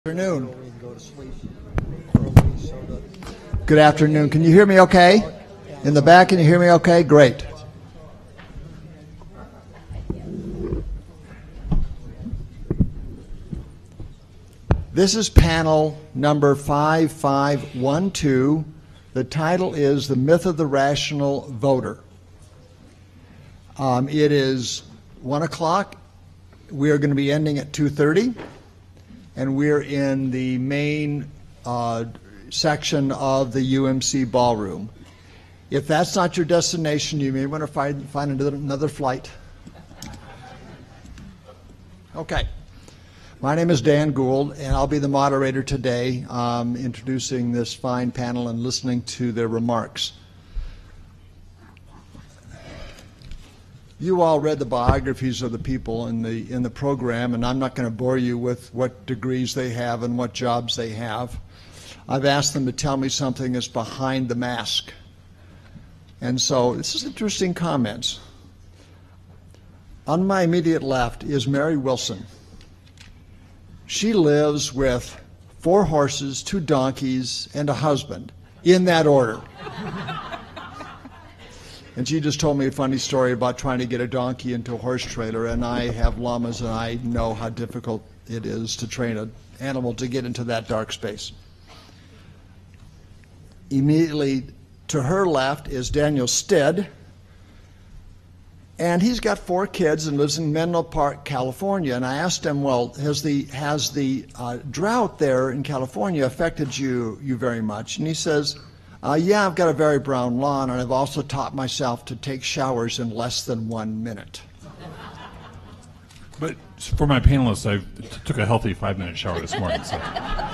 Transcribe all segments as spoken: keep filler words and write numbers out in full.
Afternoon. Good afternoon. Can you hear me okay? In the back, can you hear me okay? Great. This is panel number five five one two. The title is The Myth of the Rational Voter. Um, it is one o'clock. We are going to be ending at two thirty. And we're in the main uh, section of the U M C Ballroom. If that's not your destination, you may want to find, find another, another flight. Okay. My name is Dan Gould, and I'll be the moderator today, um, introducing this fine panel and listening to their remarks. You all read the biographies of the people in the in the program, and I'm not going to bore you with what degrees they have and what jobs they have. I've asked them to tell me something that's behind the mask. And so this is interesting comments. On my immediate left is Mary Wilson. She lives with four horses, two donkeys, and a husband, in that order. And she just told me a funny story about trying to get a donkey into a horse trailer, and I have llamas, and I know how difficult it is to train an animal to get into that dark space. Immediately to her left is Daniel Stead, and he's got four kids and lives in Menlo Park, California. And I asked him, well, has the, has the uh, drought there in California affected you, you very much? And he says, Uh, yeah, I've got a very brown lawn, and I've also taught myself to take showers in less than one minute. But for my panelists, I took a healthy five-minute shower this morning. So.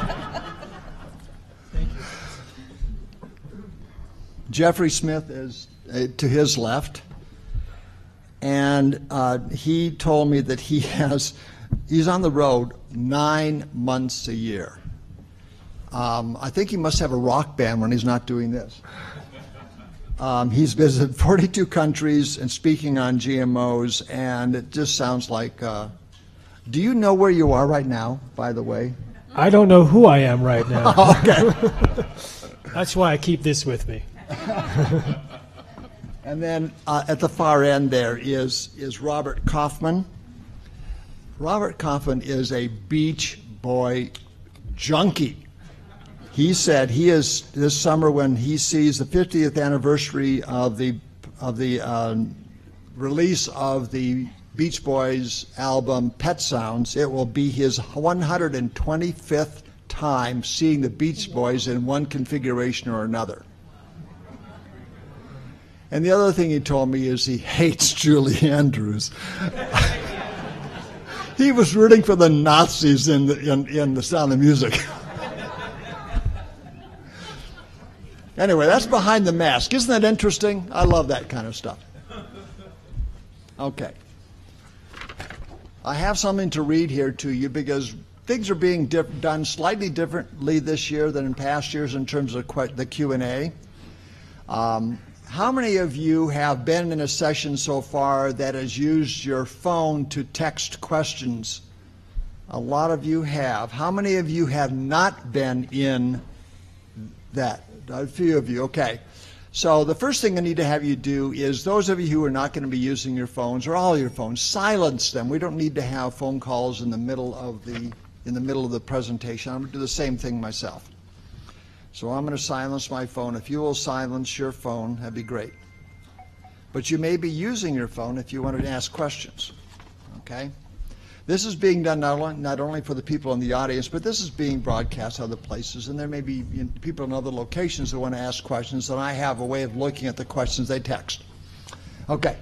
Thank you. Jeffrey Smith is uh, to his left, and uh, he told me that he has, he's on the road nine months a year. Um, I think he must have a rock band when he's not doing this. Um, he's visited forty-two countries and speaking on G M Os, and it just sounds like, uh, do you know where you are right now, by the way? I don't know who I am right now. Okay. That's why I keep this with me. And then uh, at the far end there is, is Robert Kaufman. Robert Kaufman is a Beach Boy junkie. He said he is, this summer when he sees the fiftieth anniversary of the of the uh, release of the Beach Boys album Pet Sounds, it will be his one hundred twenty-fifth time seeing the Beach Boys in one configuration or another. And the other thing he told me is he hates Julie Andrews. He was rooting for the Nazis in the, in, in The Sound of Music. Anyway, that's behind the mask. Isn't that interesting? I love that kind of stuff. Okay. I have something to read here to you because things are being diff- done slightly differently this year than in past years in terms of qu- the Q and A. Um, how many of you have been in a session so far that has used your phone to text questions? A lot of you have. How many of you have not been in that? A few of you, okay. So the first thing I need to have you do is those of you who are not going to be using your phones or all your phones, silence them. We don't need to have phone calls in the middle of the in the middle of the presentation. I'm going to do the same thing myself. So I'm going to silence my phone. If you will silence your phone, that'd be great. But you may be using your phone if you wanted to ask questions. Okay? This is being done not only, not only for the people in the audience, but this is being broadcast other places, and there may be people in other locations that want to ask questions, and I have a way of looking at the questions they text. Okay.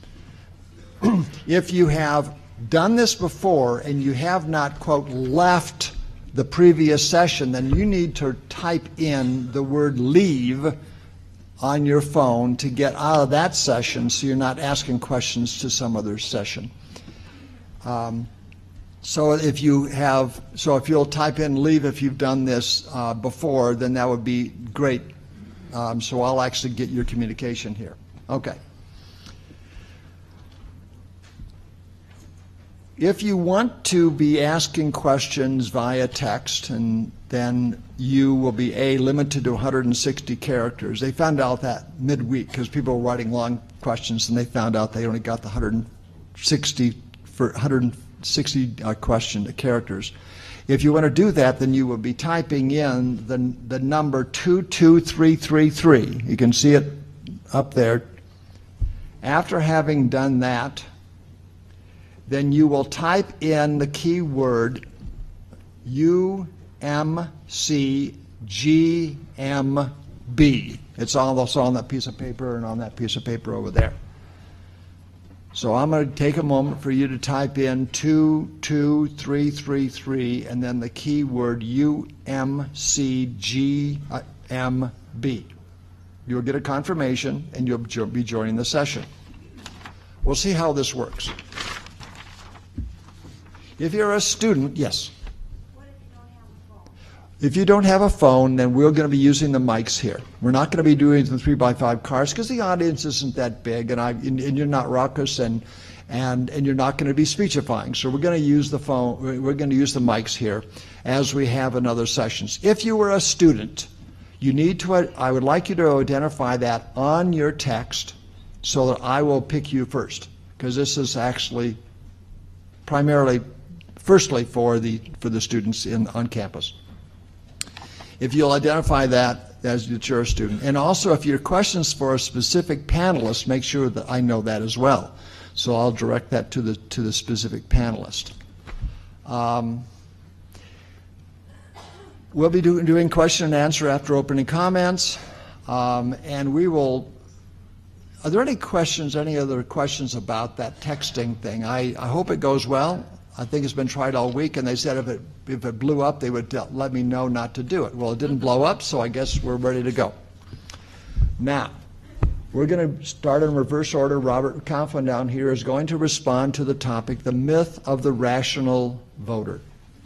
If you have done this before and you have not, quote, left the previous session, then you need to type in the word leave on your phone to get out of that session so you're not asking questions to some other session. Um, so if you have, so if you'll type in leave if you've done this uh, before, then that would be great. Um, so I'll actually get your communication here. Okay. If you want to be asking questions via text, and then you will be a limited to one hundred sixty characters. They found out that midweek because people were writing long questions, and they found out they only got the one hundred sixty for one hundred sixty uh, question uh, characters. If you want to do that, then you will be typing in the the number two two three three three. You can see it up there. After having done that, then you will type in the keyword U M C G M B. It's also on that piece of paper and on that piece of paper over there. So I'm going to take a moment for you to type in two two three three three and then the keyword U M C G M B. You'll get a confirmation and you'll be joining the session. We'll see how this works. If you're a student, yes. What if you don't have a phone? If you don't have a phone, then we're going to be using the mics here. We're not going to be doing the three by five cards because the audience isn't that big, and I and, and you're not raucous, and and and you're not going to be speechifying. So we're going to use the phone. We're going to use the mics here as we have in other sessions. If you were a student, you need to. I would like you to identify that on your text, so that I will pick you first, because this is actually primarily. Firstly, for the for the students in on campus. If you'll identify that as that you're a student, and also if your questions for a specific panelist, make sure that I know that as well. So I'll direct that to the to the specific panelist. Um, we'll be do, doing question and answer after opening comments, um, and we will. Are there any questions? Any other questions about that texting thing? I, I hope it goes well. I think it's been tried all week, and they said if it if it blew up, they would tell, let me know not to do it. Well, it didn't blow up, so I guess we're ready to go. Now, we're going to start in reverse order. Robert Kaufman down here is going to respond to the topic, the myth of the rational voter.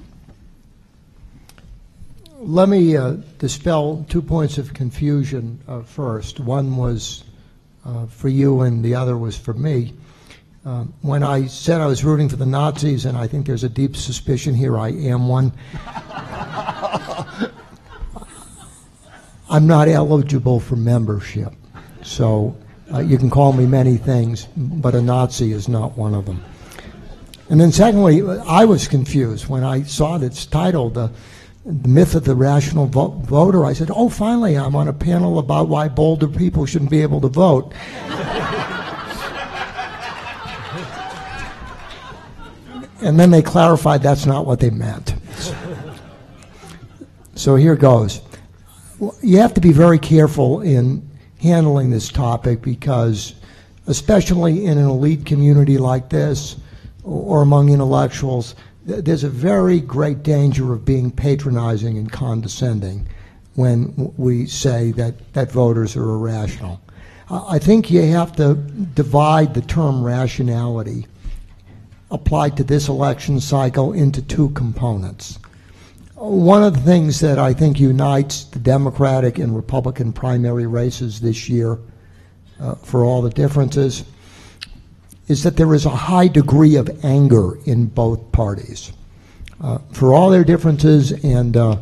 Let me uh, dispel two points of confusion uh, first. One was uh, for you, and the other was for me. Um, when I said I was rooting for the Nazis, and I think there's a deep suspicion here I am one, I'm not eligible for membership. So uh, you can call me many things, but a Nazi is not one of them. And then secondly, I was confused when I saw it's titled uh, The Myth of the Rational Vo- Voter. I said, oh, finally I'm on a panel about why Boulder people shouldn't be able to vote. And then they clarified that's not what they meant. So here goes. You have to be very careful in handling this topic because, especially in an elite community like this, or among intellectuals, there's a very great danger of being patronizing and condescending when we say that, that voters are irrational. I think you have to divide the term rationality applied to this election cycle into two components. One of the things that I think unites the Democratic and Republican primary races this year, uh, for all the differences, is that there is a high degree of anger in both parties. Uh, for all their differences, and uh,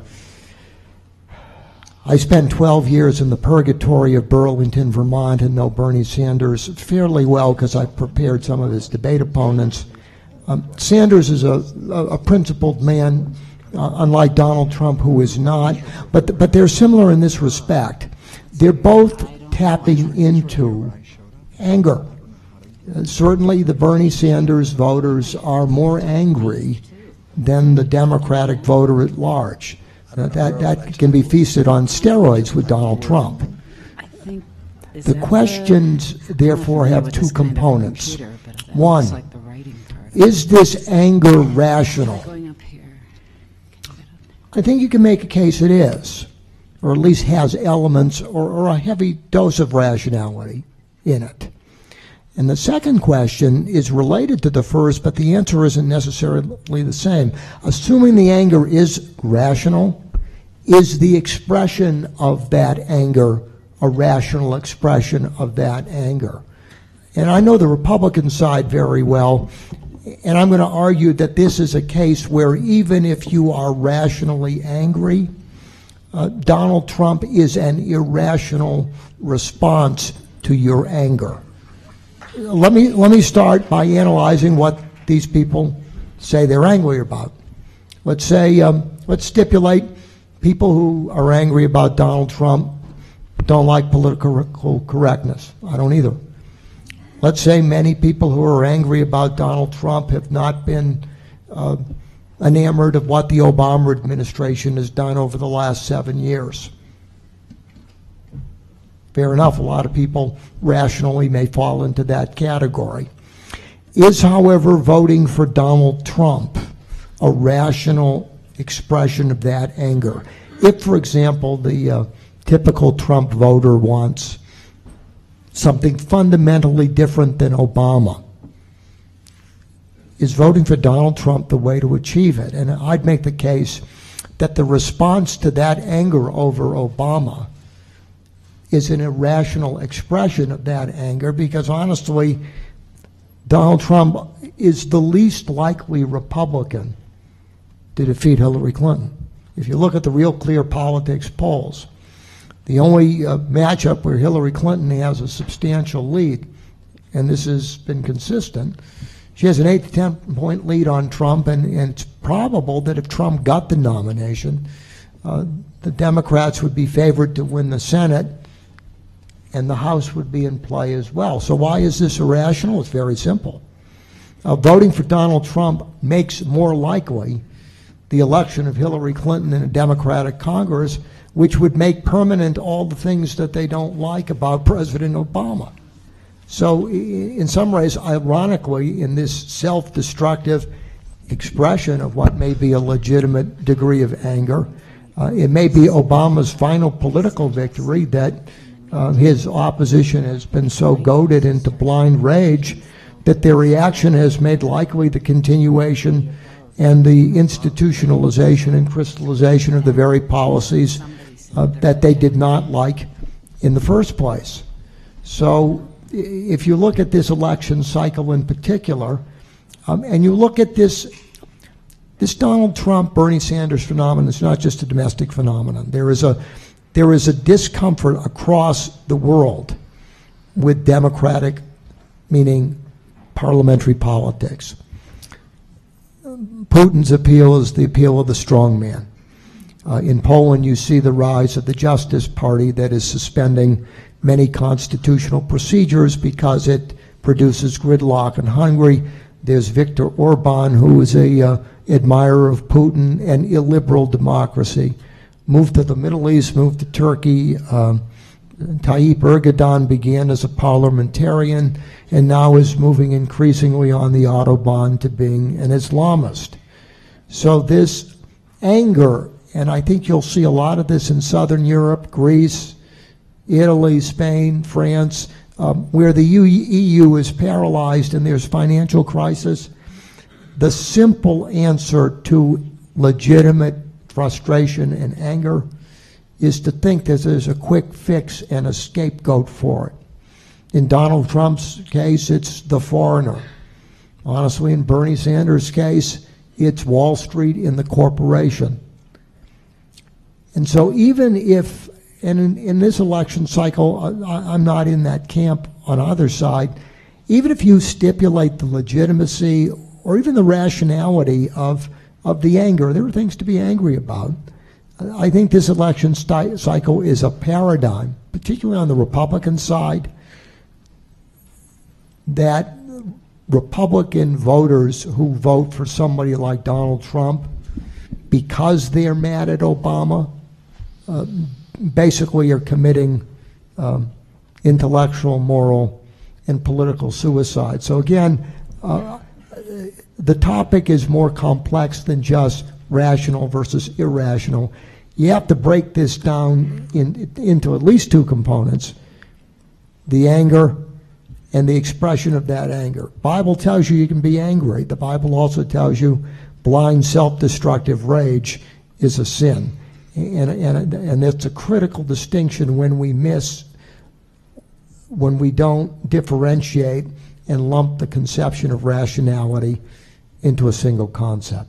I spent twelve years in the purgatory of Burlington, Vermont, and know Bernie Sanders fairly well because I prepared some of his debate opponents. Um, Sanders is a, a, a principled man, uh, unlike Donald Trump, who is not, but, but they're similar in this respect. They're both tapping into anger. Uh, certainly the Bernie Sanders voters are more angry than the Democratic voter at large. Uh, that, that can be feasted on steroids with Donald Trump. The questions, therefore, have two components. One, is this anger rational? I think you can make a case it is, or at least has elements or, or a heavy dose of rationality in it. And the second question is related to the first, but the answer isn't necessarily the same. Assuming the anger is rational, is the expression of that anger a rational expression of that anger? And I know the Republican side very well. And I'm going to argue that this is a case where even if you are rationally angry, uh, Donald Trump is an irrational response to your anger. Let me, let me start by analyzing what these people say they're angry about. Let's say, um, let's stipulate people who are angry about Donald Trump don't like political correctness. I don't either. Let's say many people who are angry about Donald Trump have not been uh, enamored of what the Obama administration has done over the last seven years. Fair enough, a lot of people rationally may fall into that category. Is, however, voting for Donald Trump a rational expression of that anger? If, for example, the uh, typical Trump voter wants something fundamentally different than Obama, is voting for Donald Trump the way to achieve it? And I'd make the case that the response to that anger over Obama is an irrational expression of that anger, because honestly, Donald Trump is the least likely Republican to defeat Hillary Clinton. If you look at the Real Clear Politics polls, the only uh, matchup where Hillary Clinton has a substantial lead, and this has been consistent, she has an eight to ten point lead on Trump, and, and it's probable that if Trump got the nomination, uh, the Democrats would be favored to win the Senate, and the House would be in play as well. So why is this irrational? It's very simple. Uh, voting for Donald Trump makes more likely the election of Hillary Clinton in a Democratic Congress, which would make permanent all the things that they don't like about President Obama. So in some ways, ironically, in this self-destructive expression of what may be a legitimate degree of anger, uh, it may be Obama's final political victory that uh, his opposition has been so goaded into blind rage that their reaction has made likely the continuation and the institutionalization and crystallization of the very policies uh, that they did not like in the first place. So if you look at this election cycle in particular, um, and you look at this, this Donald Trump, Bernie Sanders phenomenon is not just a domestic phenomenon. There is a, there is a discomfort across the world with democratic, meaning parliamentary politics. Putin's appeal is the appeal of the strong man. Uh, in Poland, you see the rise of the Justice Party that is suspending many constitutional procedures because it produces gridlock. In Hungary, there's Viktor Orban, who is a uh, admirer of Putin and illiberal democracy. Moved to the Middle East, moved to Turkey. Um, Tayyip Erdogan began as a parliamentarian and now is moving increasingly on the Autobahn to being an Islamist. So this anger, and I think you'll see a lot of this in Southern Europe, Greece, Italy, Spain, France, um, where the E U is paralyzed and there's financial crisis. The simple answer to legitimate frustration and anger is to think that there's a quick fix and a scapegoat for it. In Donald Trump's case, it's the foreigner. Honestly, in Bernie Sanders' case, it's Wall Street and the corporation. And so even if, and in, in this election cycle, I, I'm not in that camp on either side, even if you stipulate the legitimacy or even the rationality of, of the anger, there are things to be angry about. I think this election cycle is a paradigm, particularly on the Republican side, that Republican voters who vote for somebody like Donald Trump because they're mad at Obama uh, basically are committing um, intellectual, moral, and political suicide. So again, uh, the topic is more complex than just rational versus irrational. You have to break this down in, into at least two components: the anger and the expression of that anger. Bible tells you you can be angry. The Bible also tells you blind, self-destructive rage is a sin. And, and, and it's a critical distinction when we miss, when we don't differentiate and lump the conception of rationality into a single concept.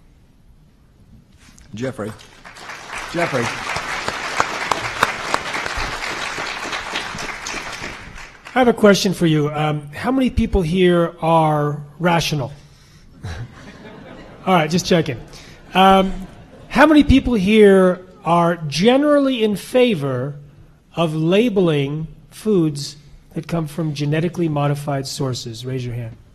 Jeffrey. Jeffrey. I have a question for you. Um, how many people here are rational? All right, just checking. Um, how many people here are generally in favor of labeling foods that come from genetically modified sources? Raise your hand.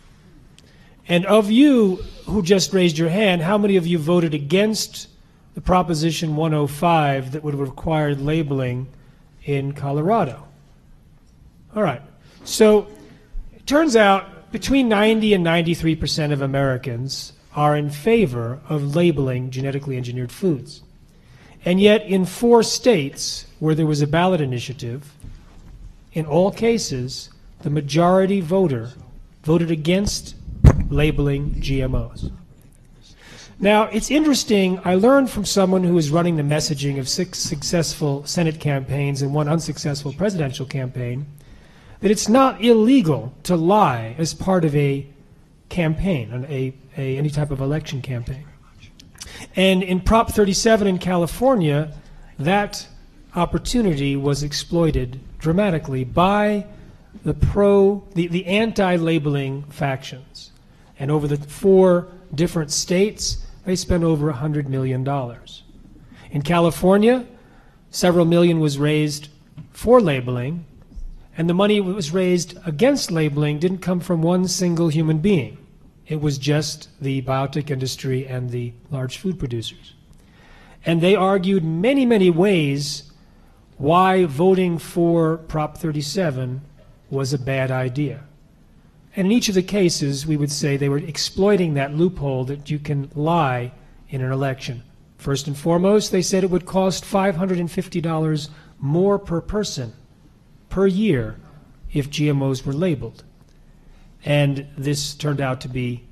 And of you who just raised your hand, how many of you voted against the Proposition one oh five that would have required labeling in Colorado? All right. So it turns out between ninety and ninety-three percent of Americans are in favor of labeling genetically engineered foods. And yet in four states where there was a ballot initiative, in all cases, the majority voter voted against labeling G M Os. Now, it's interesting, I learned from someone who is running the messaging of six successful Senate campaigns and one unsuccessful presidential campaign, that it's not illegal to lie as part of a campaign, an, a, a, any type of election campaign. And in Prop thirty-seven in California, that opportunity was exploited dramatically by the pro, the, the anti-labeling factions. And over the four different states, they spent over one hundred million dollars. In California, several million was raised for labeling, and the money that was raised against labeling didn't come from one single human being. It was just the biotech industry and the large food producers. And they argued many, many ways why voting for Prop thirty-seven was a bad idea. And in each of the cases, we would say they were exploiting that loophole that you can lie in an election. First and foremost, they said it would cost five hundred fifty dollars more per person per year if G M Os were labeled. And this turned out to be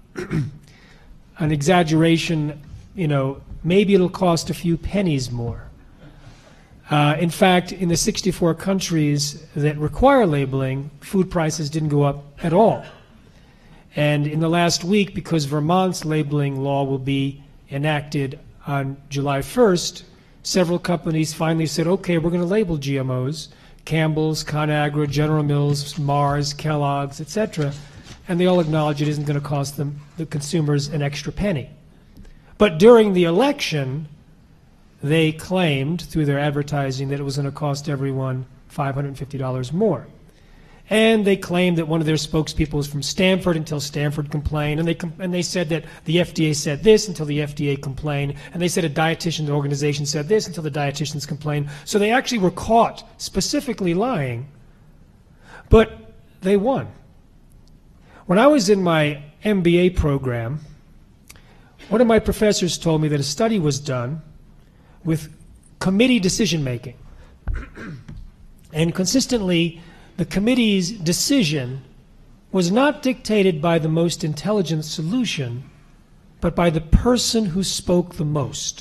an exaggeration. You know, maybe it'll cost a few pennies more. Uh, in fact, in the sixty-four countries that require labeling, food prices didn't go up at all. And in the last week, because Vermont's labeling law will be enacted on July first, several companies finally said, okay, we're going to label G M Os, Campbell's, ConAgra, General Mills, Mars, Kellogg's, et cetera, and they all acknowledge it isn't going to cost them, the consumers, an extra penny. But during the election, they claimed through their advertising that it was going to cost everyone five hundred fifty dollars more. And they claimed that one of their spokespeople was from Stanford until Stanford complained, and they, com and they said that the F D A said this until the F D A complained, and they said a dietitian organization said this until the dietitians complained. So they actually were caught specifically lying, but they won. When I was in my M B A program, one of my professors told me that a study was done with committee decision making. And consistently, the committee's decision was not dictated by the most intelligent solution, but by the person who spoke the most.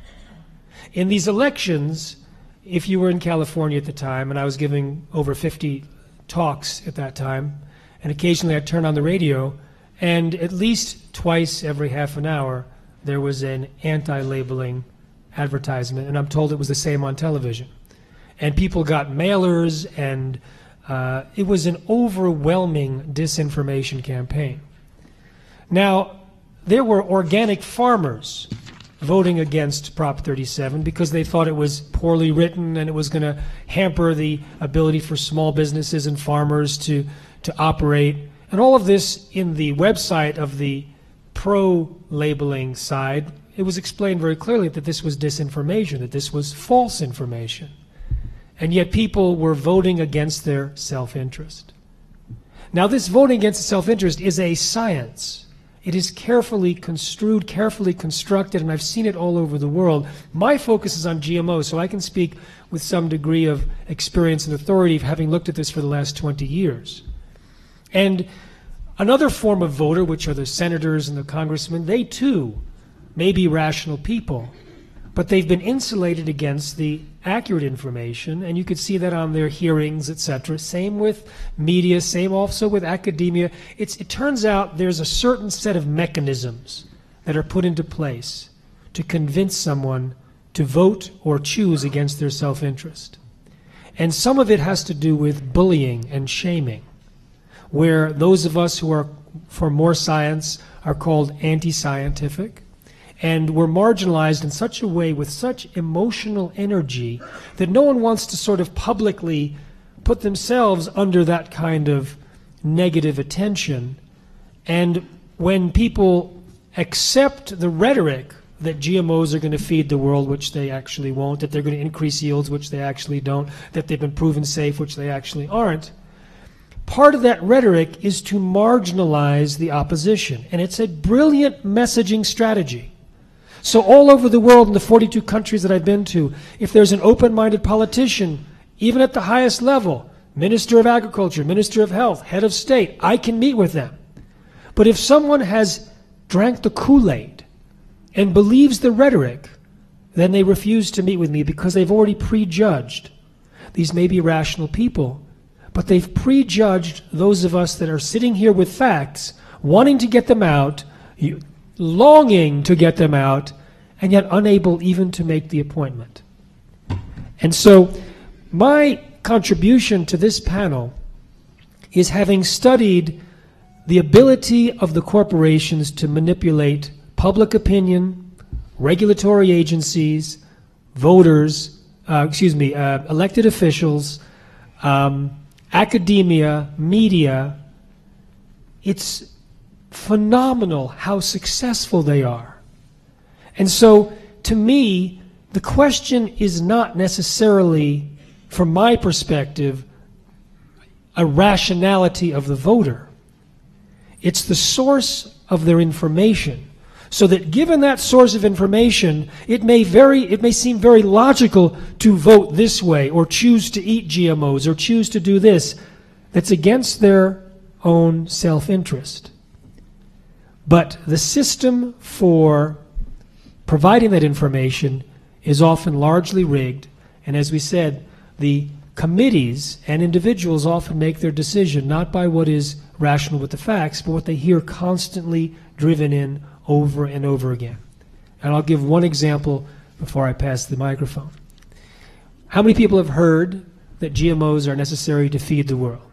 In these elections, if you were in California at the time, and I was giving over fifty talks at that time, and occasionally I'd turn on the radio, and at least twice every half an hour, there was an anti-labeling advertisement, and I'm told it was the same on television. And people got mailers, and uh, it was an overwhelming disinformation campaign. Now, there were organic farmers voting against Prop thirty-seven because they thought it was poorly written and it was going to hamper the ability for small businesses and farmers to, to operate. And all of this in the website of the pro-labeling side, it was explained very clearly that this was disinformation, that this was false information. And yet people were voting against their self-interest. Now, this voting against self-interest is a science. It is carefully construed, carefully constructed, and I've seen it all over the world. My focus is on G M Os, so I can speak with some degree of experience and authority of having looked at this for the last twenty years. And another form of voter, which are the senators and the congressmen, they too may be rational people, but they've been insulated against the accurate information, and you could see that on their hearings, et cetera. Same with media, same also with academia. It's, it turns out there's a certain set of mechanisms that are put into place to convince someone to vote or choose against their self-interest. And some of it has to do with bullying and shaming, where those of us who are for more science are called anti-scientific, and we're marginalized in such a way with such emotional energy that no one wants to sort of publicly put themselves under that kind of negative attention. And when people accept the rhetoric that G M Os are going to feed the world, which they actually won't, that they're going to increase yields, which they actually don't, that they've been proven safe, which they actually aren't, part of that rhetoric is to marginalize the opposition. And it's a brilliant messaging strategy. So all over the world, in the forty-two countries that I've been to, if there's an open-minded politician, even at the highest level, Minister of Agriculture, Minister of Health, Head of State, I can meet with them. But if someone has drank the Kool-Aid and believes the rhetoric, then they refuse to meet with me because they've already prejudged. These may be rational people, but they've prejudged those of us that are sitting here with facts, wanting to get them out, longing to get them out, and yet unable even to make the appointment. And so my contribution to this panel is, having studied the ability of the corporations to manipulate public opinion, regulatory agencies, voters, uh, excuse me, uh, elected officials, um, academia, media. It's phenomenal how successful they are. And so, to me, the question is not necessarily, from my perspective, a rationality of the voter. It's the source of their information. So that given that source of information, it may very, it may seem very logical to vote this way, or choose to eat G M Os, or choose to do this. That's against their own self-interest. But the system for providing that information is often largely rigged, and as we said, the committees and individuals often make their decision not by what is rational with the facts, but what they hear constantly driven in over and over again. And I'll give one example before I pass the microphone. How many people have heard that G M Os are necessary to feed the world?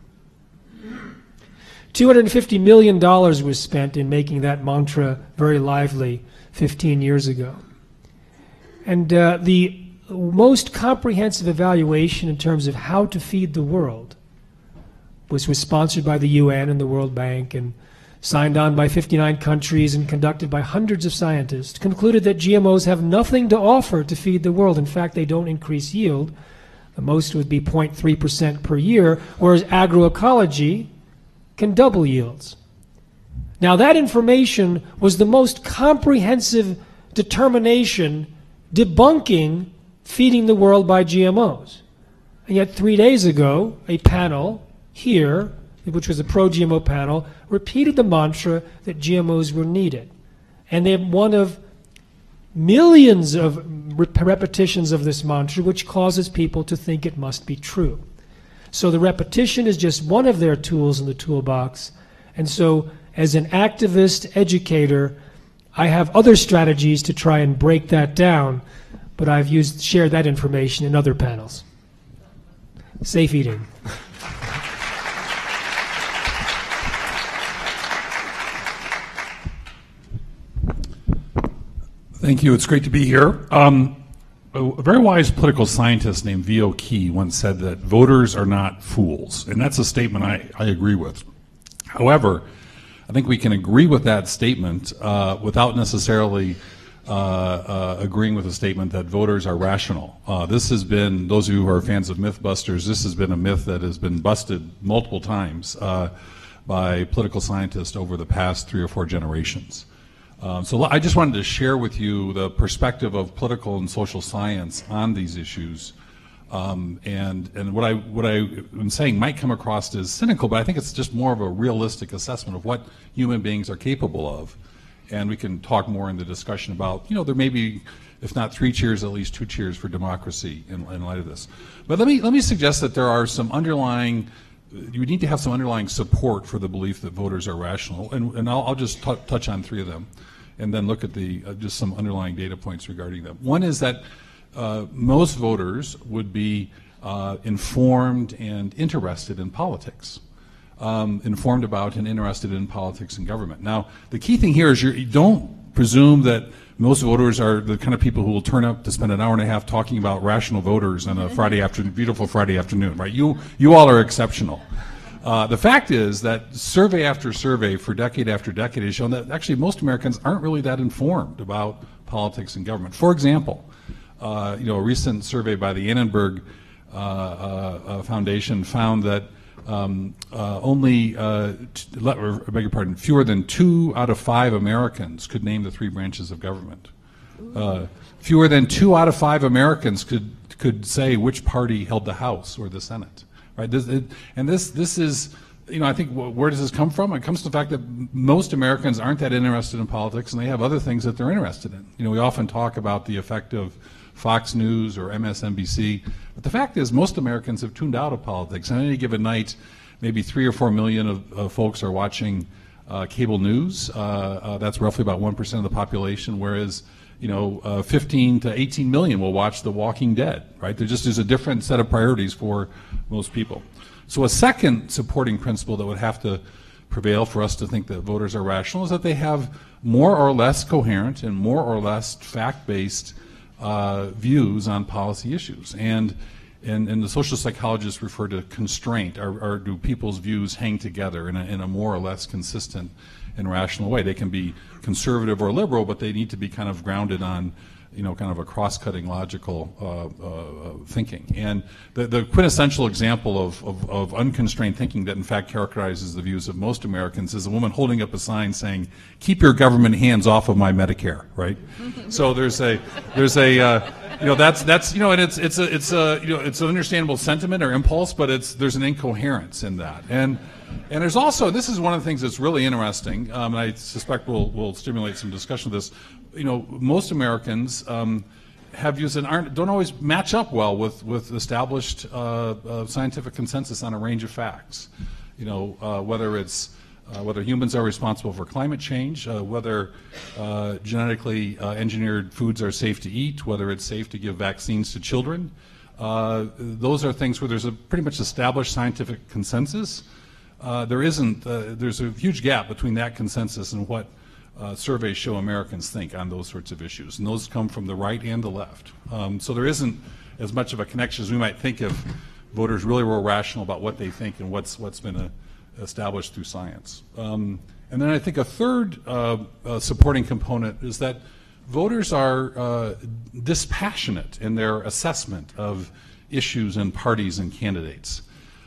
two hundred fifty million dollars was spent in making that mantra very lively fifteen years ago. And uh, the most comprehensive evaluation in terms of how to feed the world was, was sponsored by the U N and the World Bank and signed on by fifty-nine countries and conducted by hundreds of scientists, concluded that G M Os have nothing to offer to feed the world. In fact, they don't increase yield. The most would be zero point three percent per year, whereas agroecology can double yields. Now, that information was the most comprehensive determination debunking feeding the world by G M Os. And yet three days ago, a panel here, which was a pro-G M O panel, repeated the mantra that G M Os were needed. And they're one of millions of rep repetitions of this mantra, which causes people to think it must be true. So the repetition is just one of their tools in the toolbox. And so as an activist educator, I have other strategies to try and break that down, but I've used shared that information in other panels. Safe eating. Thank you. It's great to be here. Um, a very wise political scientist named V O Key once said that voters are not fools, and that's a statement I, I agree with. However, I think we can agree with that statement uh, without necessarily uh, uh, agreeing with the statement that voters are rational. Uh, this has been, those of you who are fans of Mythbusters, this has been a myth that has been busted multiple times uh, by political scientists over the past three or four generations. Um, so I just wanted to share with you the perspective of political and social science on these issues. Um, and and what I what I am saying might come across as cynical, but I think it's just more of a realistic assessment of what human beings are capable of. And we can talk more in the discussion about, you know, there may be if not three cheers, at least two cheers for democracy in, in light of this. But let me let me suggest that there are some underlying, you need to have some underlying support for the belief that voters are rational, and, and I'll, I'll just t touch on three of them, and then look at the uh, just some underlying data points regarding them. One is that uh, most voters would be uh, informed and interested in politics. Um, informed about and interested in politics and government. Now, the key thing here is you're, you don't presume that most voters are the kind of people who will turn up to spend an hour and a half talking about rational voters on a Friday afternoon, beautiful Friday afternoon, right? You, you all are exceptional. Uh, the fact is that survey after survey for decade after decade has shown that actually most Americans aren't really that informed about politics and government. For example, uh, you know, a recent survey by the Annenberg uh, uh, Foundation found that Um, uh, only, uh, t let, or, I beg your pardon, fewer than two out of five Americans could name the three branches of government. Uh, fewer than two out of five Americans could could say which party held the House or the Senate. Right? This, it, and this this is, you know, I think wh where does this come from? It comes to the fact that most Americans aren't that interested in politics, and they have other things that they're interested in. You know, we often talk about the effect of Fox News or M S N B C. But the fact is most Americans have tuned out of politics. On any given night, maybe three or four million of, of folks are watching uh, cable news. Uh, uh, that's roughly about one percent of the population, whereas you know, uh, fifteen to eighteen million will watch The Walking Dead, right? There just is a different set of priorities for most people. So a second supporting principle that would have to prevail for us to think that voters are rational is that they have more or less coherent and more or less fact-based Uh, views on policy issues. And, and, and the social psychologists refer to constraint, or, or do people's views hang together in a, in a more or less consistent and rational way. They can be conservative or liberal, but they need to be kind of grounded on, you know, kind of a cross-cutting logical uh, uh, thinking. And the, the quintessential example of, of, of unconstrained thinking that in fact characterizes the views of most Americans is a woman holding up a sign saying, "Keep your government hands off of my Medicare," right? So there's a, there's a, uh, you know, that's, that's, you know, and it's, it's a, it's a, you know, it's an understandable sentiment or impulse, but it's, there's an incoherence in that. And, and there's also, this is one of the things that's really interesting, um, and I suspect we'll, we'll stimulate some discussion of this. You know, most Americans um, have views that aren't, don't always match up well with, with established uh, uh, scientific consensus on a range of facts. You know, uh, whether it's uh, whether humans are responsible for climate change, uh, whether uh, genetically uh, engineered foods are safe to eat, whether it's safe to give vaccines to children. Uh, those are things where there's a pretty much established scientific consensus. Uh, there isn't, uh, there's a huge gap between that consensus and what Uh, surveys show Americans think on those sorts of issues, and those come from the right and the left. Um, so there isn't as much of a connection as we might think if voters really were rational about what they think and what's what's been uh, established through science. Um, and then I think a third uh, uh, supporting component is that voters are uh, dispassionate in their assessment of issues and parties and candidates.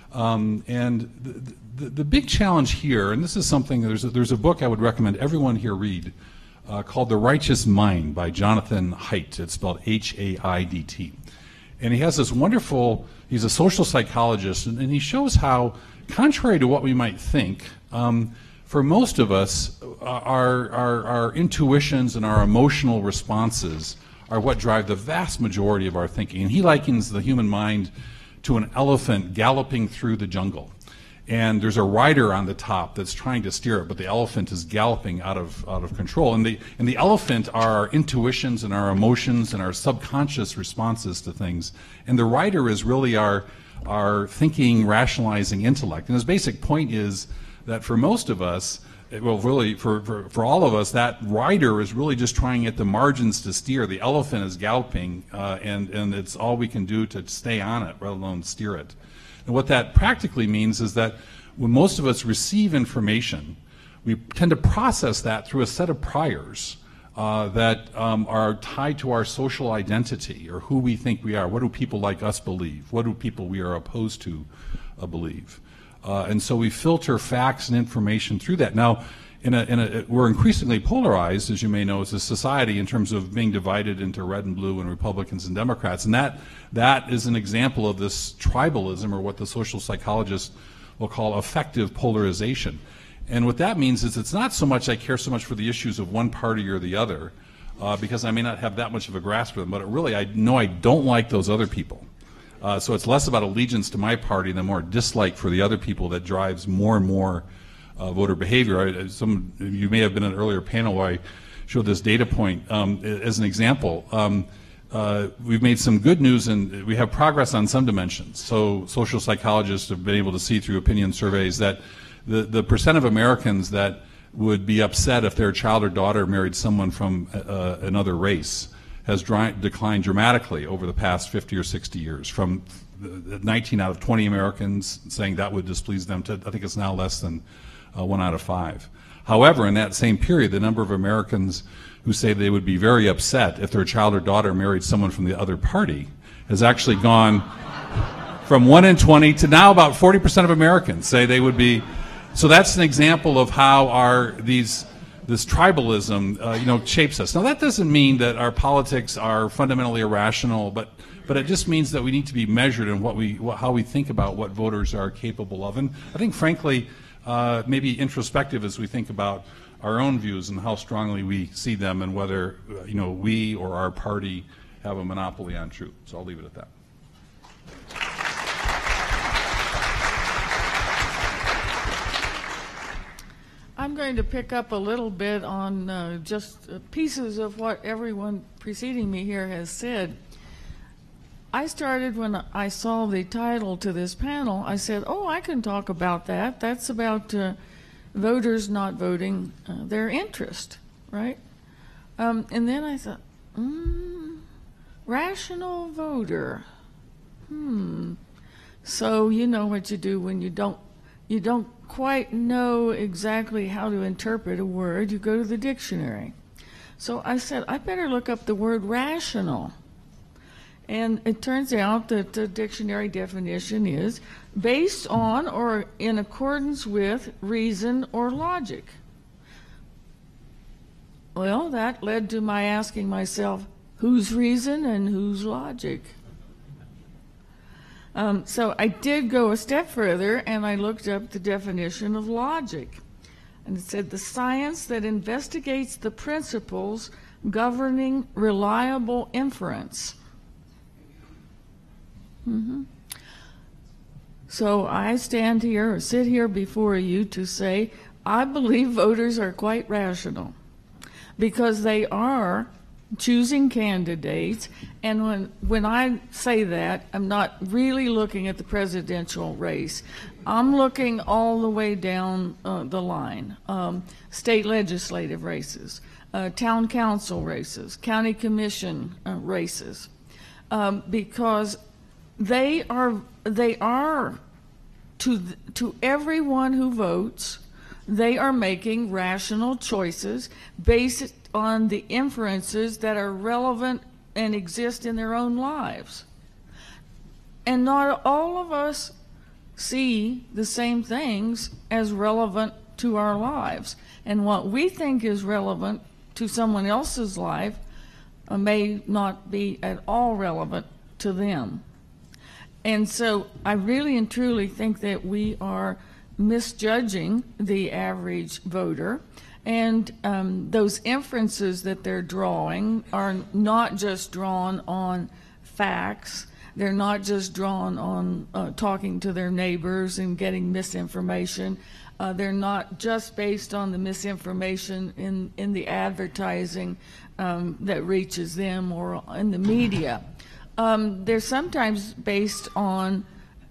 Um, and the, the, the big challenge here, and this is something, there's a, there's a book I would recommend everyone here read uh, called The Righteous Mind by Jonathan Haidt. It's spelled H A I D T. And he has this wonderful, he's a social psychologist, and, and he shows how, contrary to what we might think, um, for most of us, our, our, our intuitions and our emotional responses are what drive the vast majority of our thinking. And he likens the human mind to an elephant galloping through the jungle. And there's a rider on the top that's trying to steer it, but the elephant is galloping out of, out of control. And the, and the elephant are our intuitions and our emotions and our subconscious responses to things. And the rider is really our, our thinking, rationalizing intellect. And his basic point is that for most of us, well, really, for, for, for all of us, that rider is really just trying at the margins to steer. The elephant is galloping, uh, and, and it's all we can do to stay on it, let alone steer it. And what that practically means is that when most of us receive information, we tend to process that through a set of priors uh, that um, are tied to our social identity, or who we think we are. What do people like us believe? What do people we are opposed to uh, believe? Uh, and so we filter facts and information through that. Now, in a, in a, we're increasingly polarized, as you may know, as a society in terms of being divided into red and blue and Republicans and Democrats. And that, that is an example of this tribalism, or what the social psychologists will call affective polarization. And what that means is it's not so much I care so much for the issues of one party or the other. uh, because I may not have that much of a grasp of them, but really I know I don't like those other people. Uh, so it's less about allegiance to my party than more dislike for the other people that drives more and more uh, voter behavior. I, some, you may have been in an earlier panel where I showed this data point um, as an example. Um, uh, we've made some good news and we have progress on some dimensions. So social psychologists have been able to see through opinion surveys that the, the percent of Americans that would be upset if their child or daughter married someone from uh, another race has dry, declined dramatically over the past fifty or sixty years, from nineteen out of twenty Americans saying that would displease them to, I think it's now less than uh, one out of five. However, in that same period, the number of Americans who say they would be very upset if their child or daughter married someone from the other party has actually gone from one in twenty to now about forty percent of Americans say they would be. So that's an example of how our these this tribalism, uh, you know, shapes us. Now that doesn't mean that our politics are fundamentally irrational, but but it just means that we need to be measured in what we what, how we think about what voters are capable of. And I think, frankly, uh, maybe introspective as we think about our own views and how strongly we see them, and whether uh, you know we or our party have a monopoly on truth. So I'll leave it at that. I'm going to pick up a little bit on uh, just uh, pieces of what everyone preceding me here has said. I started when I saw the title to this panel, I said, oh, I can talk about that. That's about uh, voters not voting uh, their interest, right? Um, and then I thought, mm, rational voter. Hmm. So you know what you do when you don't you don't quite know exactly how to interpret a word. You go to the dictionary. So I said, I better look up the word rational. And it turns out that the dictionary definition is based on or in accordance with reason or logic. Well, that led to my asking myself, whose reason and whose logic? Um, so I did go a step further and I looked up the definition of logic. And it said the science that investigates the principles governing reliable inference. Mm-hmm. So I stand here or sit here before you to say I believe voters are quite rational because they are choosing candidates, and when when I say that, I'm not really looking at the presidential race. I'm looking all the way down uh, the line. Um, state legislative races, uh, town council races, county commission uh, races, um, because they are they are to th- to everyone who votes, they are making rational choices based on the inferences that are relevant and exist in their own lives. And not all of us see the same things as relevant to our lives. And what we think is relevant to someone else's life uh, may not be at all relevant to them. And so I really and truly think that we are misjudging the average voter. And um, those inferences that they're drawing are not just drawn on facts. They're not just drawn on uh, talking to their neighbors and getting misinformation. Uh, they're not just based on the misinformation in, in the advertising um, that reaches them or in the media. Um, they're sometimes based on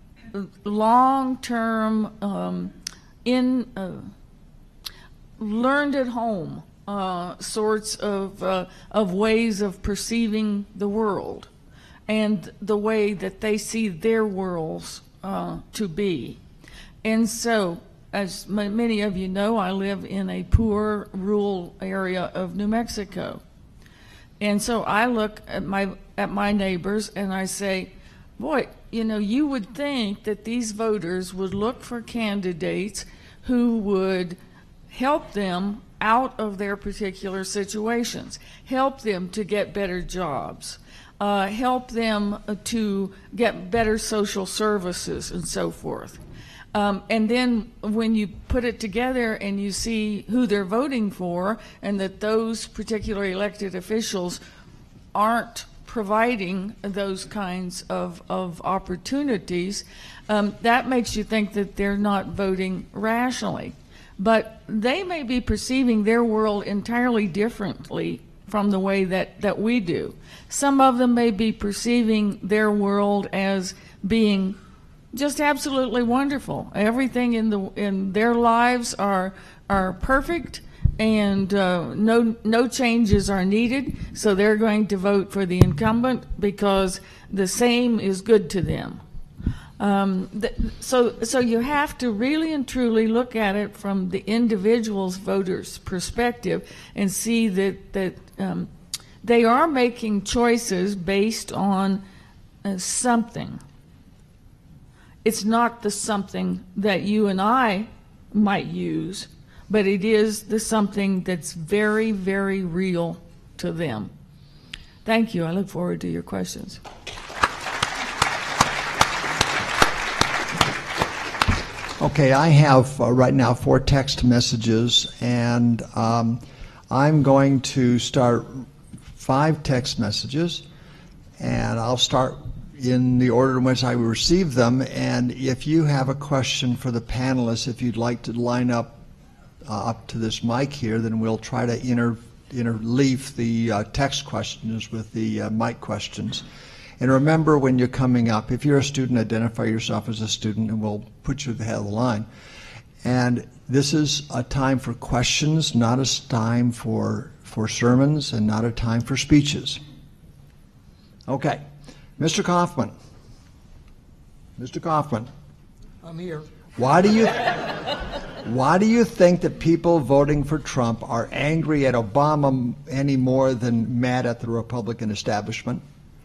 long-term um, in... Uh, learned at home uh, sorts of uh, of ways of perceiving the world and the way that they see their worlds uh, to be. And so, as m- many of you know, I live in a poor rural area of New Mexico. And so I look at my at my neighbors and I say, boy, you know, you would think that these voters would look for candidates who would help them out of their particular situations, help them to get better jobs, uh, help them to get better social services and so forth. Um, and then when you put it together and you see who they're voting for and that those particular elected officials aren't providing those kinds of, of opportunities, um, that makes you think that they're not voting rationally. But they may be perceiving their world entirely differently from the way that, that we do. Some of them may be perceiving their world as being just absolutely wonderful. Everything in the in their lives are are perfect, and uh, no no changes are needed. So they're going to vote for the incumbent because the same is good to them. Um, th- so so you have to really and truly look at it from the individual's voter's perspective and see that that um, they are making choices based on uh, something. It's not the something that you and I might use, but it is the something that's very, very real to them. Thank you. I look forward to your questions. Okay, I have uh, right now four text messages, and um, I'm going to start five text messages, and I'll start in the order in which I received them. And if you have a question for the panelists, if you'd like to line up uh, up to this mic here, then we'll try to inter interleaf the uh, text questions with the uh, mic questions. And remember, when you're coming up, if you're a student, identify yourself as a student, and we'll put you at the head of the line. And this is a time for questions, not a time for for sermons, and not a time for speeches. Okay. Mister Kaufman. Mister Kaufman. I'm here. Why do you why do you think that people voting for Trump are angry at Obama any more than mad at the Republican establishment?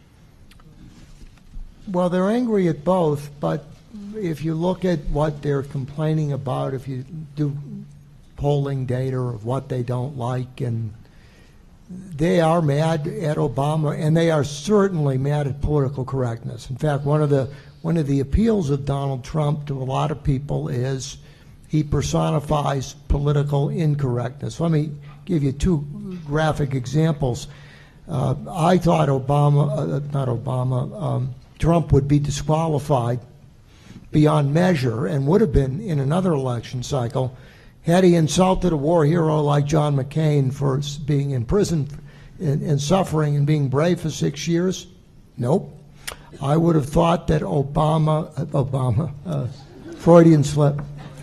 Well, they're angry at both, but if you look at what they're complaining about, if you do polling data of what they don't like, and they are mad at Obama, and they are certainly mad at political correctness. In fact, one of the one of the appeals of Donald Trump to a lot of people is he personifies political incorrectness. Let me give you two graphic examples. Uh, I thought Obama, uh, not Obama, um, Trump would be disqualified beyond measure and would have been in another election cycle had he insulted a war hero like John McCain for being in prison and, and suffering and being brave for six years? Nope. I would have thought that Obama, Obama, uh, Freudian slip.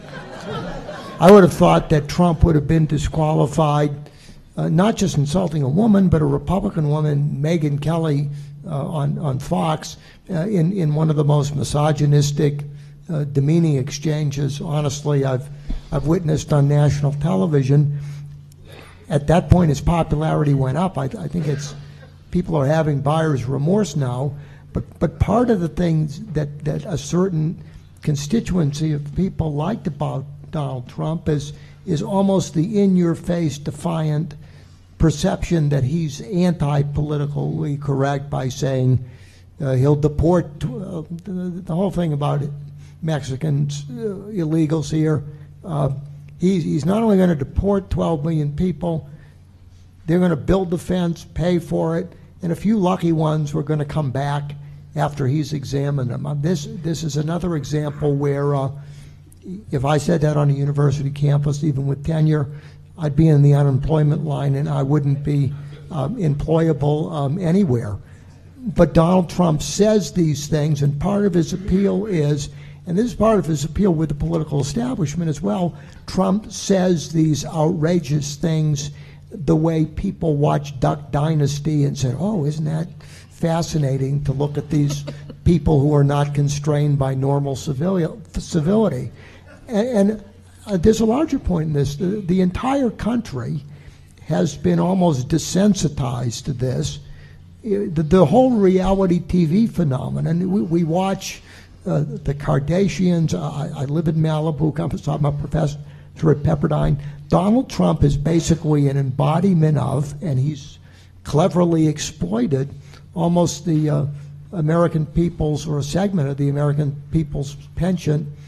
I would have thought that Trump would have been disqualified, uh, not just insulting a woman, but a Republican woman, Megyn Kelly, uh, on, on Fox, uh, in, in one of the most misogynistic, uh, demeaning exchanges, honestly, I've I've witnessed on national television. At that point, his popularity went up. I, I think it's people are having buyer's remorse now. But but part of the things that, that a certain constituency of people liked about Donald Trump is is almost the in-your-face, defiant perception that he's anti-politically correct by saying uh, he'll deport uh, the, the whole thing about it, Mexicans, uh, illegals here. Uh, he's, he's not only going to deport twelve million people, they're going to build the fence, pay for it, and a few lucky ones were going to come back after he's examined them. Uh, this, this is another example where uh, if I said that on a university campus, even with tenure, I'd be in the unemployment line and I wouldn't be um, employable um, anywhere. But Donald Trump says these things, and part of his appeal is, and this is part of his appeal with the political establishment as well, Trump says these outrageous things the way people watch Duck Dynasty and say, oh, isn't that fascinating to look at these people who are not constrained by normal civili- civility. And, and uh, there's a larger point in this. The, the entire country has been almost desensitized to this. The, the whole reality T V phenomenon, we, we watch Uh, the Kardashians. I, I live in Malibu. I'm a professor at Pepperdine. Donald Trump is basically an embodiment of, and he's cleverly exploited, almost the uh, American people's, or a segment of the American people's penchant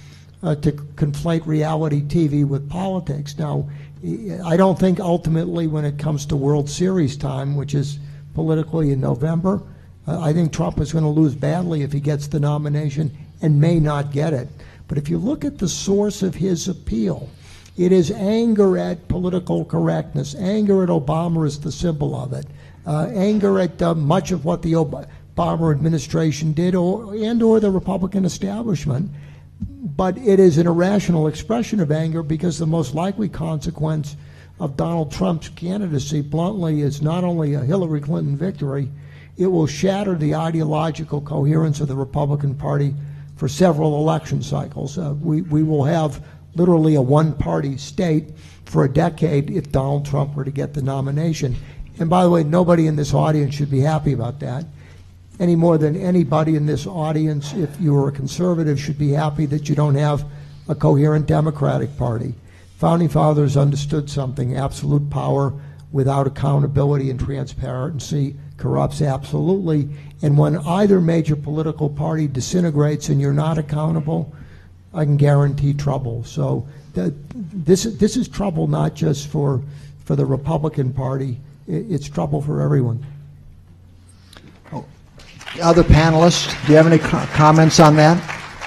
uh, to conflate reality T V with politics. Now, I don't think ultimately when it comes to World Series time, which is politically in November, uh, I think Trump is going to lose badly if he gets the nomination and may not get it. But if you look at the source of his appeal, it is anger at political correctness. Anger at Obama is the symbol of it. Uh, anger at uh, much of what the Obama administration did, or and or the Republican establishment. But it is an irrational expression of anger because the most likely consequence of Donald Trump's candidacy, bluntly, is not only a Hillary Clinton victory, it will shatter the ideological coherence of the Republican Party for several election cycles. Uh, we, we will have literally a one-party state for a decade if Donald Trump were to get the nomination. And by the way, nobody in this audience should be happy about that, any more than anybody in this audience, if you are a conservative, should be happy that you don't have a coherent Democratic Party. Founding Fathers understood something: absolute power without accountability and transparency corrupts absolutely. And when either major political party disintegrates and you're not accountable, I can guarantee trouble. So that, this, this is trouble not just for, for the Republican Party, it, it's trouble for everyone. Oh. Other panelists, do you have any co comments on that?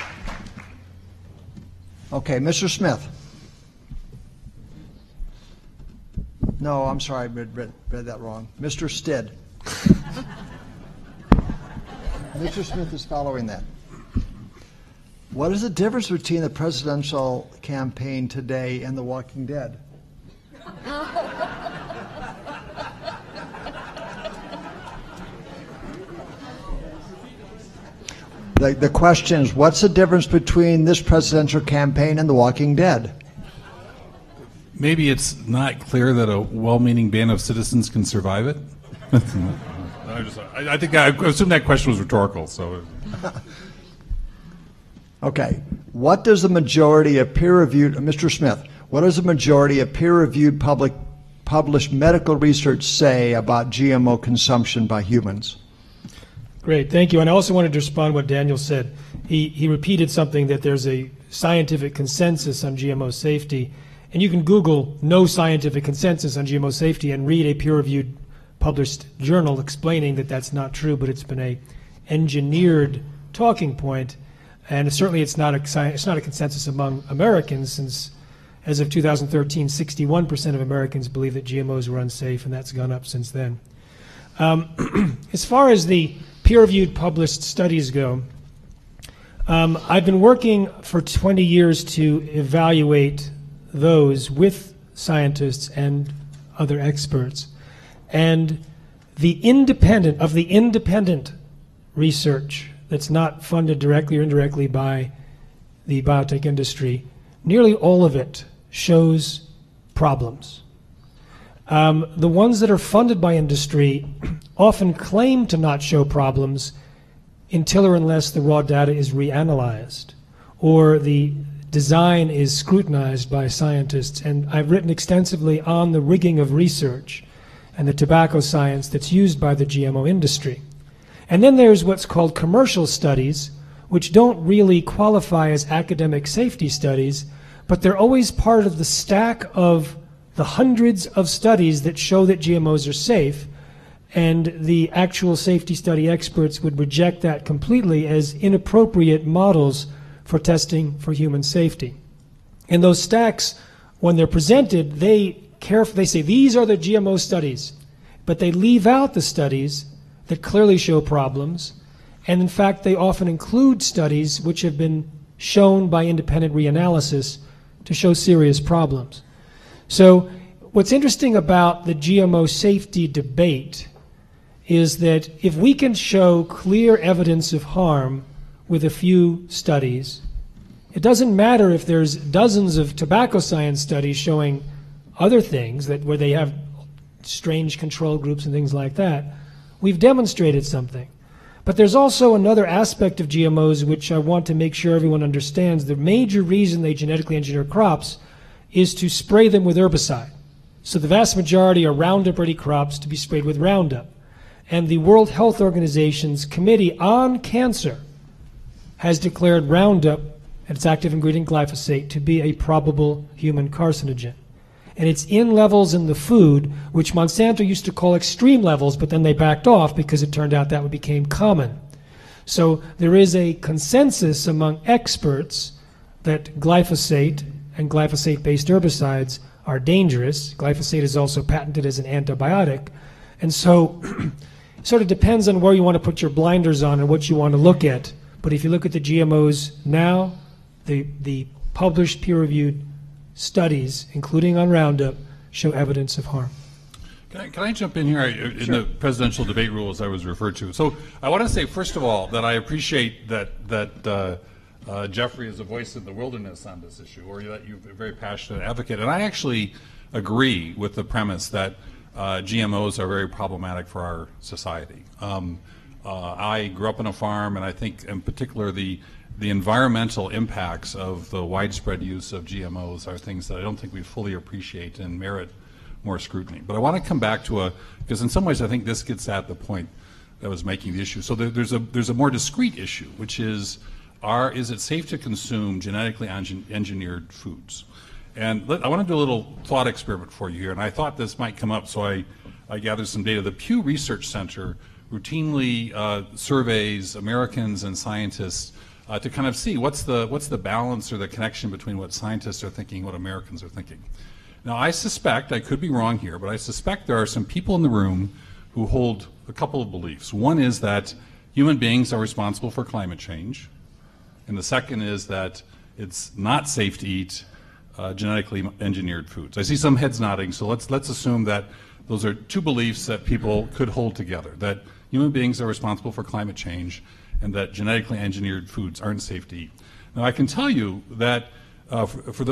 Okay, Mister Smith. No, I'm sorry, I read, read, read that wrong. Mister Stidd. Mister Smith is following that. What is the difference between the presidential campaign today and The Walking Dead? the, the question is, what's the difference between this presidential campaign and The Walking Dead? Maybe it's not clear that a well-meaning band of citizens can survive it. I, just, I, I think I assume that question was rhetorical. So, okay, what does the majority of peer-reviewed, Mister Smith? What does the majority of peer-reviewed public published medical research say about G M O consumption by humans? Great, thank you. And I also wanted to respond to what Daniel said. He he repeated something, that there's a scientific consensus on G M O safety. And you can Google no scientific consensus on G M O safety and read a peer-reviewed published journal explaining that that's not true, but it's been a engineered talking point. And certainly it's not a, it's not a consensus among Americans, since as of two thousand thirteen, sixty-one percent of Americans believe that G M Os were unsafe, and that's gone up since then. Um, as far as the peer-reviewed published studies go, um, I've been working for twenty years to evaluate those with scientists and other experts. And the independent, of the independent research that's not funded directly or indirectly by the biotech industry, nearly all of it shows problems. Um, the ones that are funded by industry often claim to not show problems until or unless the raw data is reanalyzed or the design is scrutinized by scientists. And I've written extensively on the rigging of research and the tobacco science that's used by the G M O industry. And then there's what's called commercial studies, which don't really qualify as academic safety studies, but they're always part of the stack of the hundreds of studies that show that G M Os are safe, and the actual safety study experts would reject that completely as inappropriate models for testing for human safety. And those stacks, when they're presented, they caref- they say these are the G M O studies, but they leave out the studies that clearly show problems, and in fact they often include studies which have been shown by independent reanalysis to show serious problems. So what's interesting about the G M O safety debate is that if we can show clear evidence of harm with a few studies, it doesn't matter if there's dozens of tobacco science studies showing other things, that where they have strange control groups and things like that. We've demonstrated something. But there's also another aspect of G M Os which I want to make sure everyone understands. The major reason they genetically engineer crops is to spray them with herbicide. So the vast majority are Roundup-ready crops to be sprayed with Roundup. And the World Health Organization's Committee on Cancer has declared Roundup and its active ingredient glyphosate to be a probable human carcinogen. And it's in levels in the food, which Monsanto used to call extreme levels, but then they backed off because it turned out that became common. So there is a consensus among experts that glyphosate and glyphosate-based herbicides are dangerous. Glyphosate is also patented as an antibiotic. And so it sort of depends on where you want to put your blinders on and what you want to look at. But if you look at the G M Os now, the, the published peer-reviewed studies, including on Roundup, show evidence of harm. Can I, can I jump in here I, in sure. the presidential debate rules I was referred to? So I want to say, first of all, that I appreciate that, that uh, uh, Jeffrey is a voice in the wilderness on this issue, or that you're a very passionate advocate. And I actually agree with the premise that uh, G M Os are very problematic for our society. Um, uh, I grew up on a farm, and I think in particular the the environmental impacts of the widespread use of G M Os are things that I don't think we fully appreciate and merit more scrutiny. But I want to come back to a, because in some ways I think this gets at the point that was making the issue. So there, there's a there's a more discrete issue, which is, are is it safe to consume genetically engineered foods? And let, I want to do a little thought experiment for you here, and I thought this might come up, so I, I gathered some data. The Pew Research Center routinely uh, surveys Americans and scientists uh, to kind of see what's the what's the balance or the connection between what scientists are thinking and what Americans are thinking. Now, I suspect, I could be wrong here, but I suspect there are some people in the room who hold a couple of beliefs. One is that human beings are responsible for climate change, and the second is that it's not safe to eat uh, genetically engineered foods. I see some heads nodding, so let's let's assume that those are two beliefs that people could hold together, that human beings are responsible for climate change and that genetically engineered foods aren't safe to eat. Now, I can tell you that Uh, for, for the,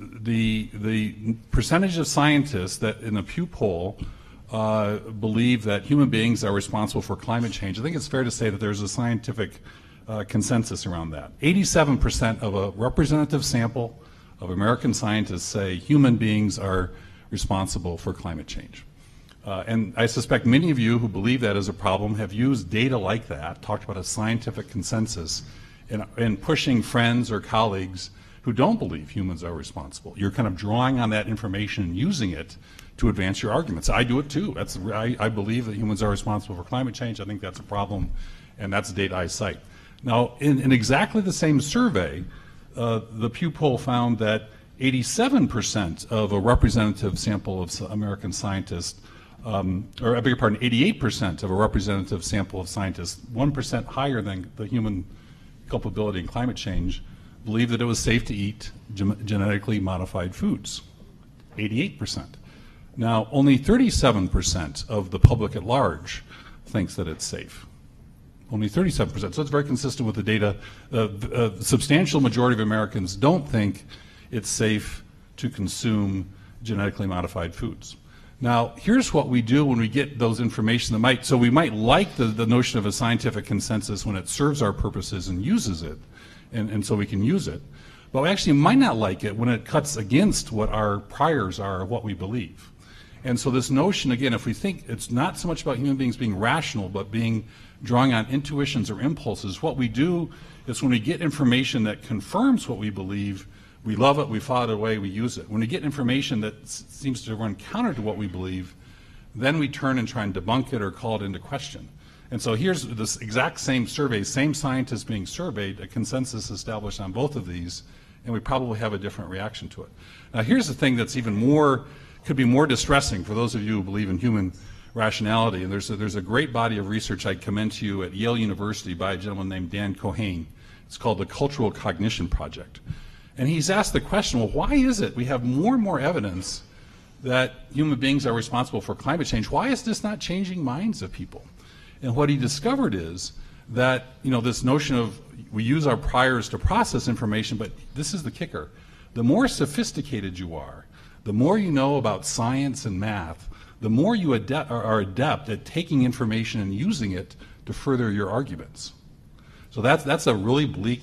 the the percentage of scientists that in the Pew poll uh, believe that human beings are responsible for climate change, I think it's fair to say that there's a scientific uh, consensus around that. eighty-seven percent of a representative sample of American scientists say human beings are responsible for climate change. Uh, and I suspect many of you who believe that is a problem have used data like that, talked about a scientific consensus, in, in pushing friends or colleagues who don't believe humans are responsible. You're kind of drawing on that information and using it to advance your arguments. I do it too. That's, I, I believe that humans are responsible for climate change. I think that's a problem, and that's data I cite. Now, in, in exactly the same survey, uh, the Pew poll found that eighty-seven percent of a representative sample of American scientists, um, or I beg your pardon, eighty-eight percent of a representative sample of scientists, one percent higher than the human culpability in climate change, believed that it was safe to eat gen genetically modified foods, eighty-eight percent. Now, only thirty-seven percent of the public at large thinks that it's safe. Only thirty-seven percent. So it's very consistent with the data. Uh, the uh, substantial majority of Americans don't think it's safe to consume genetically modified foods. Now, here's what we do when we get those information that might, so we might like the, the notion of a scientific consensus when it serves our purposes and uses it. And, and so we can use it. But we actually might not like it when it cuts against what our priors are of what we believe. And so this notion, again, if we think it's not so much about human beings being rational, but being drawing on intuitions or impulses, what we do is when we get information that confirms what we believe, we love it, we file it away, we use it. When we get information that s seems to run counter to what we believe, then we turn and try and debunk it or call it into question. And so here's this exact same survey, same scientists being surveyed, a consensus established on both of these, and we probably have a different reaction to it. Now here's the thing that's even more, could be more distressing for those of you who believe in human rationality. And there's a, there's a great body of research I'd commend to you at Yale University by a gentleman named Dan Cohane. It's called the Cultural Cognition Project. And he's asked the question, well, why is it we have more and more evidence that human beings are responsible for climate change? Why is this not changing minds of people? And what he discovered is that, you know, this notion of we use our priors to process information, but this is the kicker. The more sophisticated you are, the more you know about science and math, the more you adept, are adept at taking information and using it to further your arguments. So that's, that's a really bleak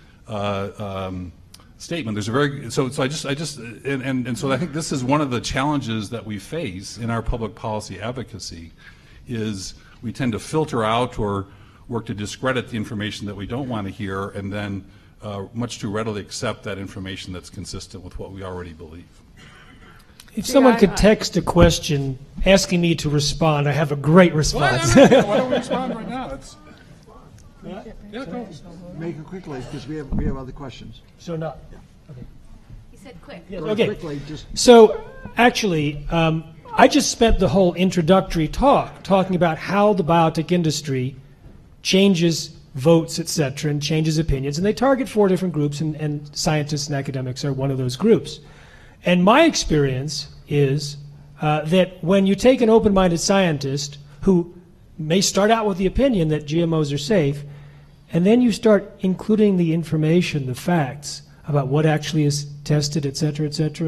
uh, um, statement. There's a very, so, so I just, I just and, and, and so I think this is one of the challenges that we face in our public policy advocacy is we tend to filter out or work to discredit the information that we don't want to hear and then uh, much too readily accept that information that's consistent with what we already believe. If See, someone I- could I- text a question asking me to respond, I have a great response. Why don't we respond right now? It's, yeah, go. Make it quickly, because we have, we have other questions. So not. He said quick. Yes, Go okay. Quickly, just, So actually, um, I just spent the whole introductory talk talking about how the biotech industry changes votes, et cetera, and changes opinions. And they target four different groups, and, and scientists and academics are one of those groups. And my experience is uh, that when you take an open-minded scientist who may start out with the opinion that G M Os are safe, and then you start including the information, the facts about what actually is tested, et cetera, et cetera,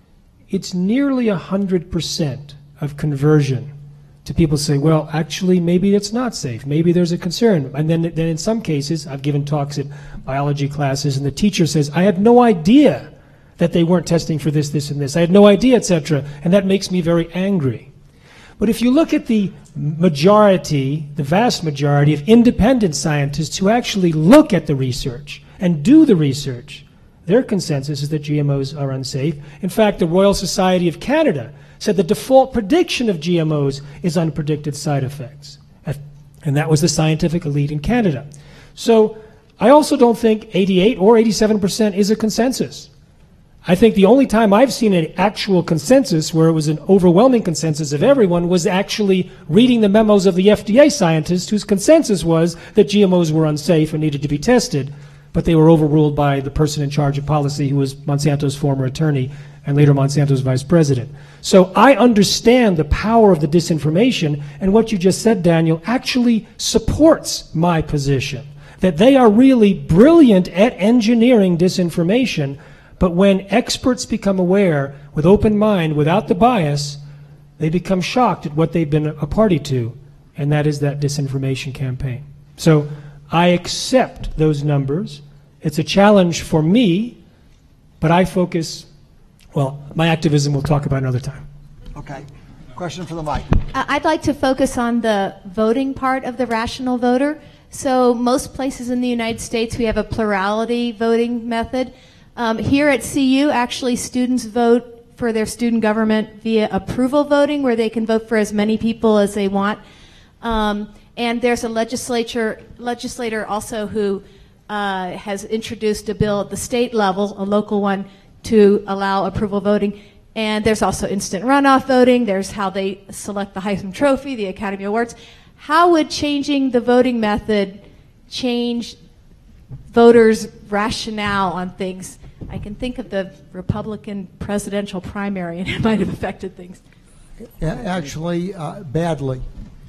it's nearly one hundred percent of conversion to people say, well, actually, maybe it's not safe. Maybe there's a concern. And then, then in some cases, I've given talks at biology classes, and the teacher says, I had no idea that they weren't testing for this, this, and this. I had no idea, et cetera. And that makes me very angry. But if you look at the majority, the vast majority of independent scientists who actually look at the research and do the research, their consensus is that G M Os are unsafe. In fact, the Royal Society of Canada said the default prediction of G M Os is unpredicted side effects. And that was the scientific elite in Canada. So I also don't think eighty-eight or eighty-seven percent is a consensus. I think the only time I've seen an actual consensus where it was an overwhelming consensus of everyone was actually reading the memos of the F D A scientists whose consensus was that G M Os were unsafe and needed to be tested, but they were overruled by the person in charge of policy who was Monsanto's former attorney and later Monsanto's vice president. So I understand the power of the disinformation, and what you just said, Daniel, actually supports my position, that they are really brilliant at engineering disinformation. But when experts become aware, with open mind, without the bias, they become shocked at what they've been a party to, and that is that disinformation campaign. So I accept those numbers. It's a challenge for me, but I focus, well, my activism we'll talk about another time. okay. Question for the mic. Uh, I'd like to focus on the voting part of the rational voter. So most places in the United States, we have a plurality voting method. Um, here at C U, actually, students vote for their student government via approval voting, where they can vote for as many people as they want. Um, and there's a legislature legislator also who uh, has introduced a bill at the state level, a local one, to allow approval voting. And there's also instant runoff voting. There's how they select the Heisman Trophy, the Academy Awards. How would changing the voting method change voters' rationale on things? I can think of the Republican presidential primary, and it might have affected things. A- Actually, uh, badly,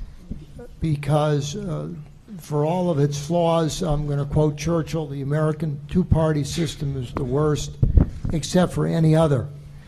because uh, for all of its flaws, I'm going to quote Churchill, the American two-party system is the worst, except for any other.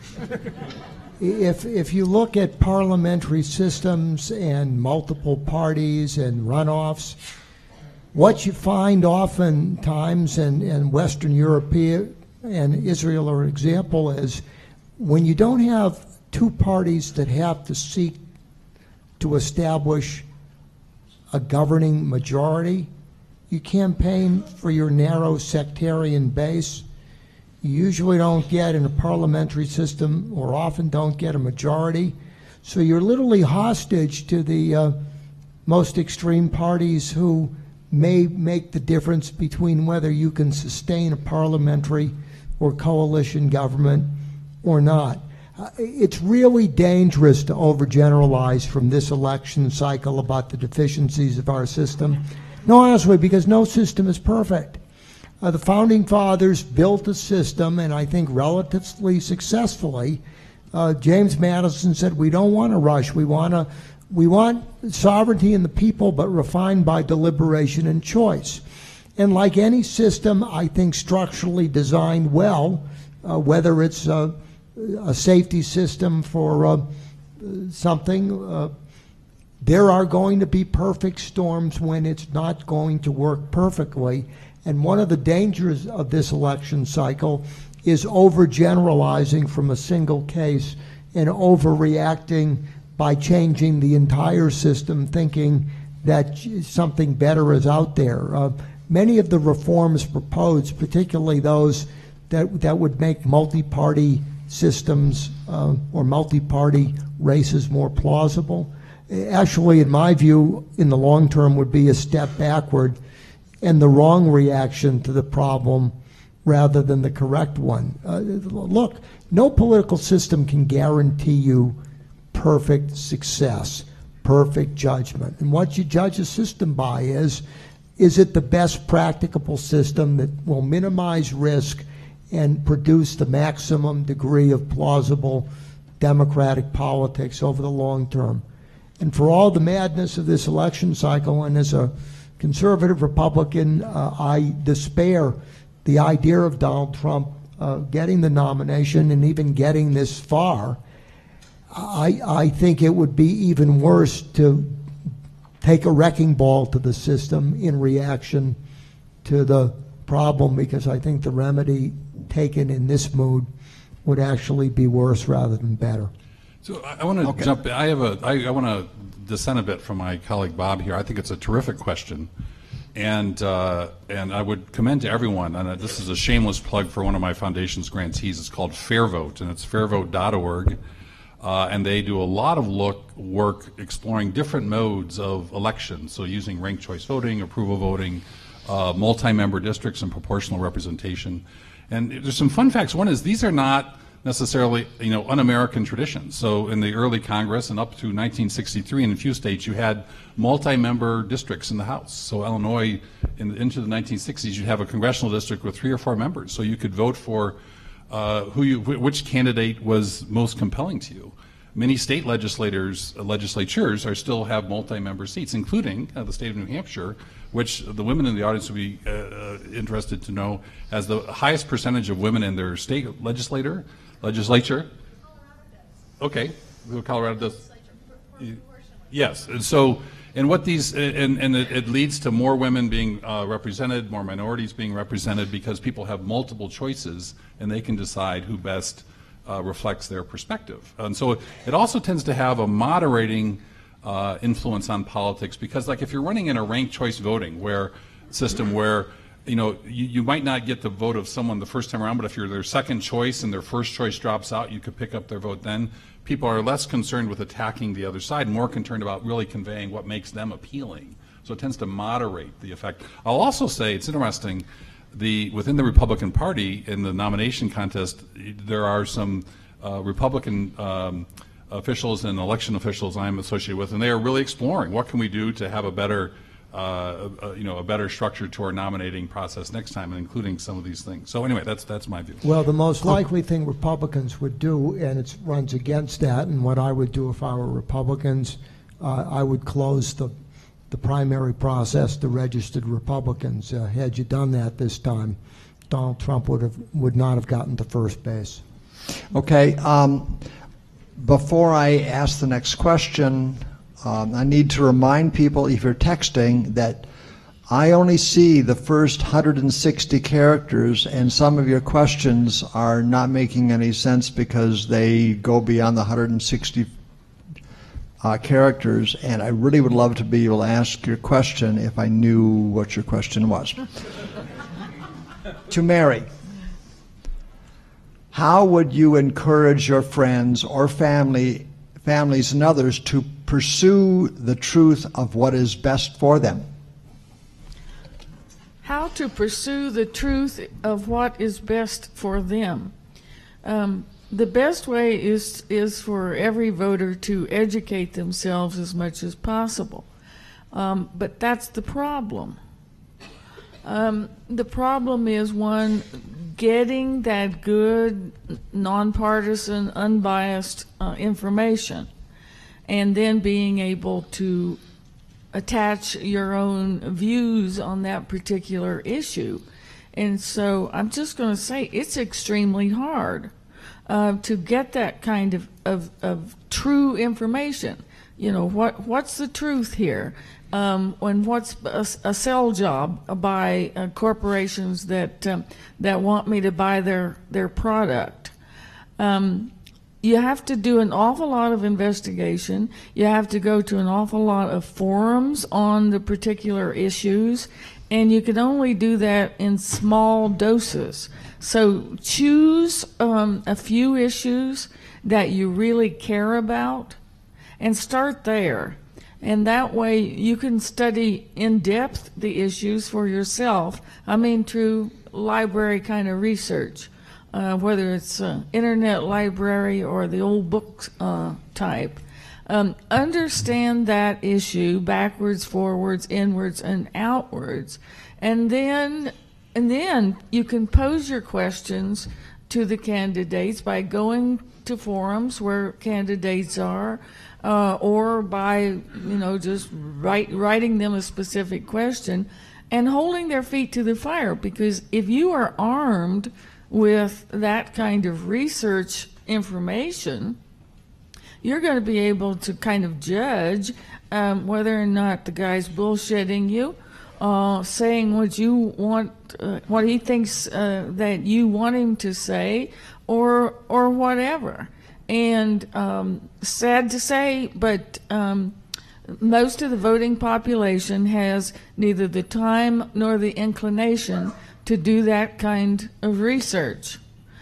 If, if you look at parliamentary systems and multiple parties and runoffs, what you find oftentimes in, in Western Europe and Israel are an example is when you don't have two parties that have to seek to establish a governing majority, you campaign for your narrow sectarian base. You usually don't get in a parliamentary system, or often don't get a majority. So you're literally hostage to the uh, most extreme parties who may make the difference between whether you can sustain a parliamentary or coalition government or not. Uh, it's really dangerous to overgeneralize from this election cycle about the deficiencies of our system. No, honestly, because no system is perfect. Uh, the Founding Fathers built a system, and I think relatively successfully. Uh, James Madison said, we don't want to rush. We want to, we want sovereignty in the people, but refined by deliberation and choice. And like any system, I think structurally designed well, uh, whether it's a, a safety system for uh, something, uh, there are going to be perfect storms when it's not going to work perfectly. And one of the dangers of this election cycle is overgeneralizing from a single case and overreacting by changing the entire system, thinking that something better is out there. Uh, many of the reforms proposed, particularly those that, that would make multi-party systems uh, or multi-party races more plausible, actually, in my view, in the long term would be a step backward and the wrong reaction to the problem rather than the correct one. Uh, look, no political system can guarantee you perfect success, perfect judgment. And what you judge a system by is, is it the best practicable system that will minimize risk and produce the maximum degree of plausible democratic politics over the long term? And for all the madness of this election cycle, and as a conservative Republican, uh, I despair the idea of Donald Trump uh, getting the nomination and even getting this far. I, I think it would be even worse to take a wrecking ball to the system in reaction to the problem, because I think the remedy taken in this mood would actually be worse rather than better. So I, I want to Okay. jump. I have a. I, I want to dissent a bit from my colleague Bob here. I think it's a terrific question, and uh, and I would commend to everyone. And uh, this is a shameless plug for one of my foundation's grantees. It's called Fair Vote, and it's fair vote dot org. Uh, and they do a lot of look, work exploring different modes of election, so using ranked choice voting, approval voting, uh, multi-member districts, and proportional representation. And there's some fun facts. One is these are not necessarily, you know, un-American traditions. So in the early Congress and up to nineteen sixty-three, in a few states, you had multi-member districts in the House. So Illinois, in, into the nineteen sixties, you'd have a congressional district with three or four members. So you could vote for uh, who you, wh- which candidate was most compelling to you. Many state legislators, uh, legislatures are still have multi-member seats, including uh, the state of New Hampshire, which the women in the audience would be uh, uh, interested to know has the highest percentage of women in their state legislator, legislature. Okay, Colorado does. Yes, and so, and what these, and, and it, it leads to more women being uh, represented, more minorities being represented, because people have multiple choices and they can decide who best uh, reflects their perspective. And so it also tends to have a moderating uh, influence on politics, because like if you're running in a ranked choice voting where system where you know, you, you might not get the vote of someone the first time around, but if you're their second choice and their first choice drops out, you could pick up their vote then. People are less concerned with attacking the other side, more concerned about really conveying what makes them appealing. So it tends to moderate the effect. I'll also say it's interesting, the within the Republican Party in the nomination contest, there are some uh, Republican um, officials and election officials I'm associated with, and they are really exploring what can we do to have a better Uh, uh, you know, a better structure to our nominating process next time, and including some of these things. So anyway, that's that's my view. Well, the most likely thing Republicans would do, and it runs against that, and what I would do if I were Republicans, uh, I would close the the primary process to registered Republicans. Uh, had you done that this time, Donald Trump would have would not have gotten to first base. Okay. Um, before I ask the next question, Um, I need to remind people, if you're texting, that I only see the first one hundred sixty characters, and some of your questions are not making any sense because they go beyond the one hundred sixty uh, characters, and I really would love to be able to ask your question if I knew what your question was. To Mary, how would you encourage your friends or family families and others to pursue the truth of what is best for them? How to pursue the truth of what is best for them. Um, the best way is is for every voter to educate themselves as much as possible. Um, but that's the problem. Um, the problem is, one, getting that good, nonpartisan, unbiased uh, information, and then being able to attach your own views on that particular issue. And so I'm just going to say it's extremely hard uh, to get that kind of, of, of true information. You know, what what's the truth here? Um, and what's a, a sell job by uh, corporations that um, that want me to buy their, their product? Um, You have to do an awful lot of investigation. You have to go to an awful lot of forums on the particular issues, and you can only do that in small doses. So choose um, a few issues that you really care about and start there. And that way you can study in depth the issues for yourself. I mean, through library kind of research, uh, whether it's uh, internet library or the old book uh, type. Um, understand that issue backwards, forwards, inwards, and outwards. And then, and then you can pose your questions to the candidates by going to forums where candidates are, uh, or by, you know, just write, writing them a specific question and holding their feet to the fire. Because if you are armed with that kind of research information, you're going to be able to kind of judge um, whether or not the guy's bullshitting you, uh, saying what you want, uh, what he thinks uh, that you want him to say, or or whatever. And um, sad to say, but um, most of the voting population has neither the time nor the inclination to do that kind of research.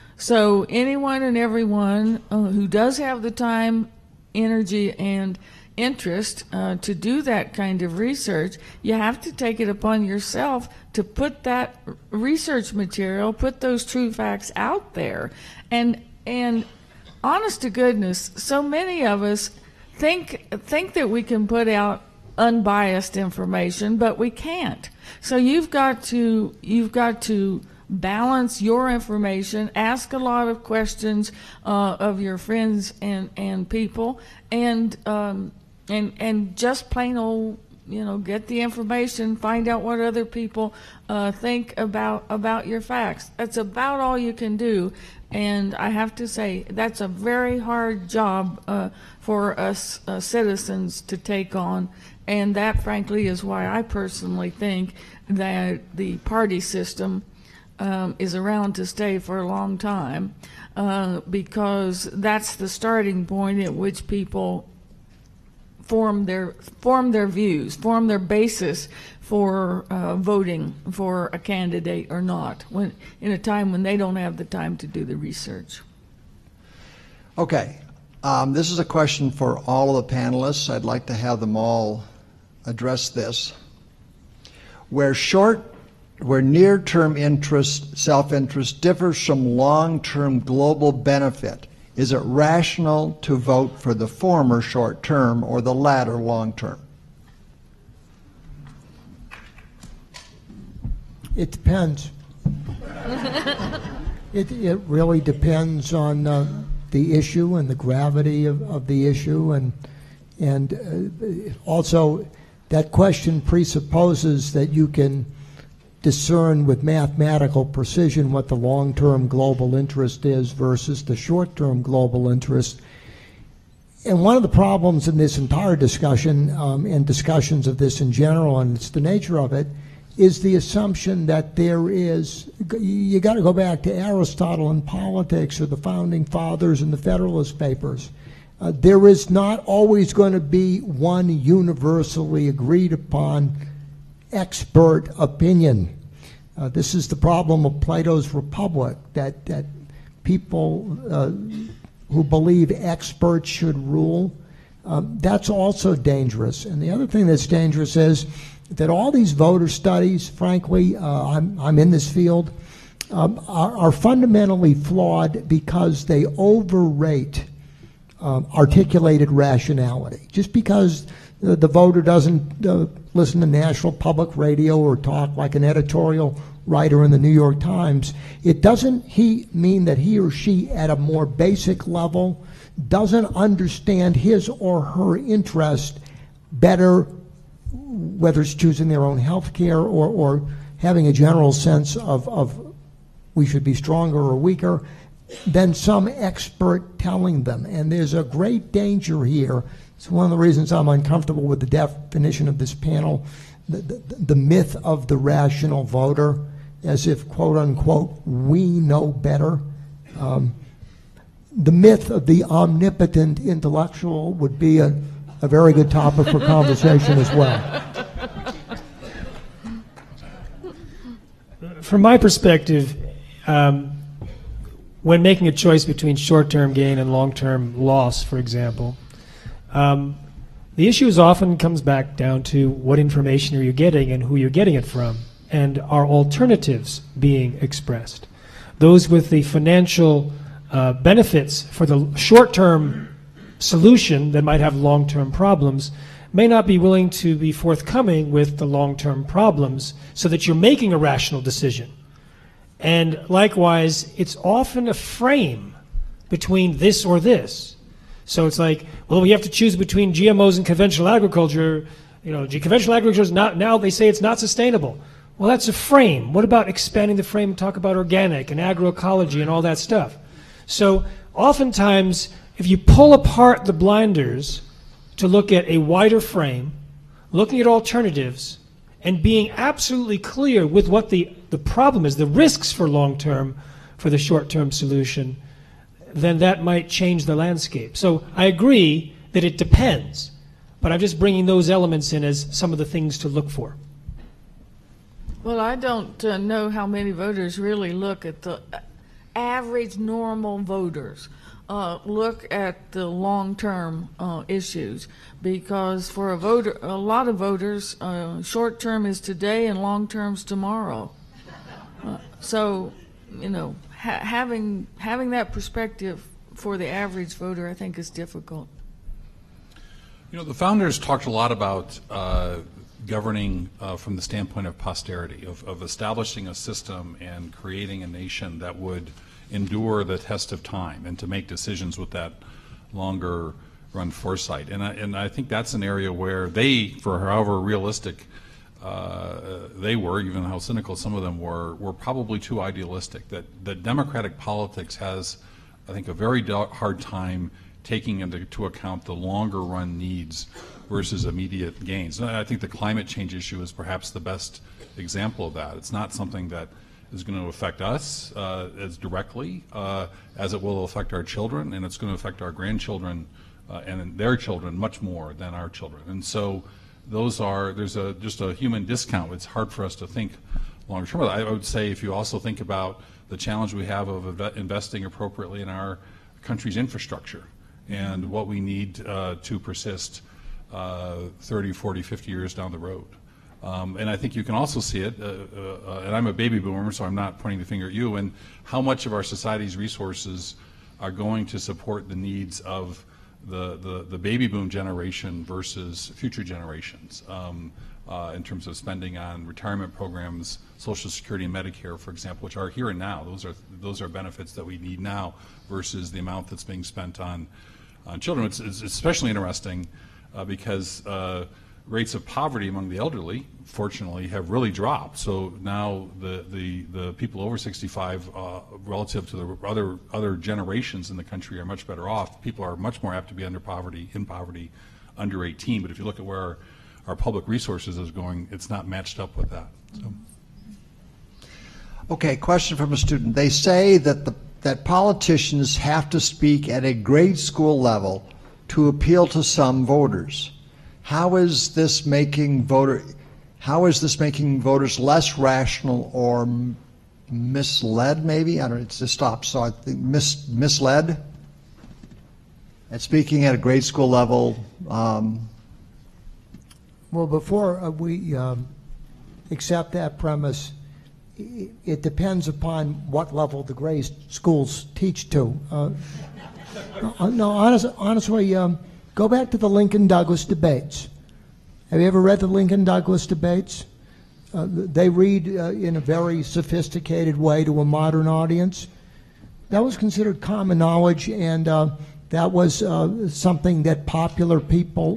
So anyone and everyone uh, who does have the time, energy, and interest uh, to do that kind of research, you have to take it upon yourself to put that research material, put those true facts out there. And and honest to goodness, so many of us think think that we can put out unbiased information, but we can't. So you've got to you've got to balance your information, ask a lot of questions uh, of your friends and, and people, and um, and and just plain old, you know, get the information, find out what other people uh, think about about your facts. That's about all you can do. And I have to say, that's a very hard job uh, for us uh, citizens to take on. And that, frankly, is why I personally think that the party system um, is around to stay for a long time, uh, because that's the starting point at which people form their form their views, form their basis for uh, voting for a candidate or not, when in a time when they don't have the time to do the research. Okay, um, this is a question for all of the panelists. I'd like to have them all address this. Where short, where near-term interest, self-interest differs from long-term global benefit, is it rational to vote for the former short-term or the latter long-term? It depends. it, it really depends on uh, the issue and the gravity of, of the issue, and and uh, also that question presupposes that you can discern with mathematical precision what the long-term global interest is versus the short-term global interest. And one of the problems in this entire discussion, um, and discussions of this in general, and it's the nature of it, is the assumption that there is, you got to go back to Aristotle in politics or the Founding Fathers and the Federalist Papers. Uh, there is not always going to be one universally agreed upon expert opinion. Uh, this is the problem of Plato's Republic, that, that people uh, who believe experts should rule, um, that's also dangerous. And the other thing that's dangerous is that all these voter studies, frankly, uh, I'm, I'm in this field, um, are, are fundamentally flawed because they overrate um, articulated rationality. Just because the, the voter doesn't uh, listen to National Public Radio or talk like an editorial writer in the New York Times, it doesn't he mean that he or she at a more basic level doesn't understand his or her interest better, whether it's choosing their own health care or, or having a general sense of, of we should be stronger or weaker, than some expert telling them. And there's a great danger here. It's one of the reasons I'm uncomfortable with the definition of this panel, the, the, the myth of the rational voter, as if, quote unquote, we know better. Um, the myth of the omnipotent intellectual would be a, a very good topic for conversation as well. From my perspective, um, when making a choice between short-term gain and long-term loss, for example, um, the issues often comes back down to what information are you getting and who you're getting it from, and are alternatives being expressed. Those with the financial uh, benefits for the short-term solution that might have long-term problems may not be willing to be forthcoming with the long-term problems so that you're making a rational decision. And likewise, it's often a frame between this or this. So it's like, well, we have to choose between G M Os and conventional agriculture. You know, conventional agriculture is not, now they say it's not sustainable. Well, that's a frame. What about expanding the frame and talk about organic and agroecology and all that stuff? So oftentimes, if you pull apart the blinders to look at a wider frame, looking at alternatives, and being absolutely clear with what the, the problem is, the risks for long-term, for the short-term solution, then that might change the landscape. So I agree that it depends, but I'm just bringing those elements in as some of the things to look for. Well, I don't uh, know how many voters really look at the average normal voters. Uh, look at the long-term uh, issues, because for a voter, a lot of voters, uh, short-term is today and long-term's tomorrow. Uh, so, you know, ha having having that perspective for the average voter, I think, is difficult. You know, the founders talked a lot about uh, governing uh, from the standpoint of posterity, of, of establishing a system and creating a nation that would endure the test of time and to make decisions with that longer run foresight. And I, and I think that's an area where they, for however realistic uh, they were, even how cynical some of them were, were probably too idealistic. That, that democratic politics has, I think, a very hard time taking into account the longer run needs versus immediate gains. And I think the climate change issue is perhaps the best example of that. It's not something that is going to affect us uh, as directly uh, as it will affect our children, and it's going to affect our grandchildren uh, and their children much more than our children. And so those are, there's a just a human discount. It's hard for us to think longer term. I would say if you also think about the challenge we have of investing appropriately in our country's infrastructure and what we need uh, to persist uh, thirty, forty, fifty years down the road. Um, and I think you can also see it, uh, uh, and I'm a baby boomer, so I'm not pointing the finger at you, and how much of our society's resources are going to support the needs of the, the, the baby boom generation versus future generations um, uh, in terms of spending on retirement programs, Social Security and Medicare, for example, which are here and now. Those are, those are benefits that we need now versus the amount that's being spent on, on children. It's, it's especially interesting uh, because uh, rates of poverty among the elderly, fortunately, have really dropped. So now the the, the people over sixty-five, uh, relative to the other other generations in the country, are much better off. People are much more apt to be under poverty, in poverty, under eighteen. But if you look at where our, our public resources is going, it's not matched up with that. So. Okay, question from a student. They say that the that politicians have to speak at a grade school level to appeal to some voters. How is this making voter? How is this making voters less rational or m misled? Maybe I don't know. It's just stop. So I think mis misled. At speaking at a grade school level. Um, well, before uh, we um, accept that premise, it, it depends upon what level the grade schools teach to. Uh, no, no, honest, honestly. Um, Go back to the Lincoln-Douglas debates. Have you ever read the Lincoln-Douglas debates? Uh, they read uh, in a very sophisticated way to a modern audience. That was considered common knowledge, and uh, that was uh, something that popular people...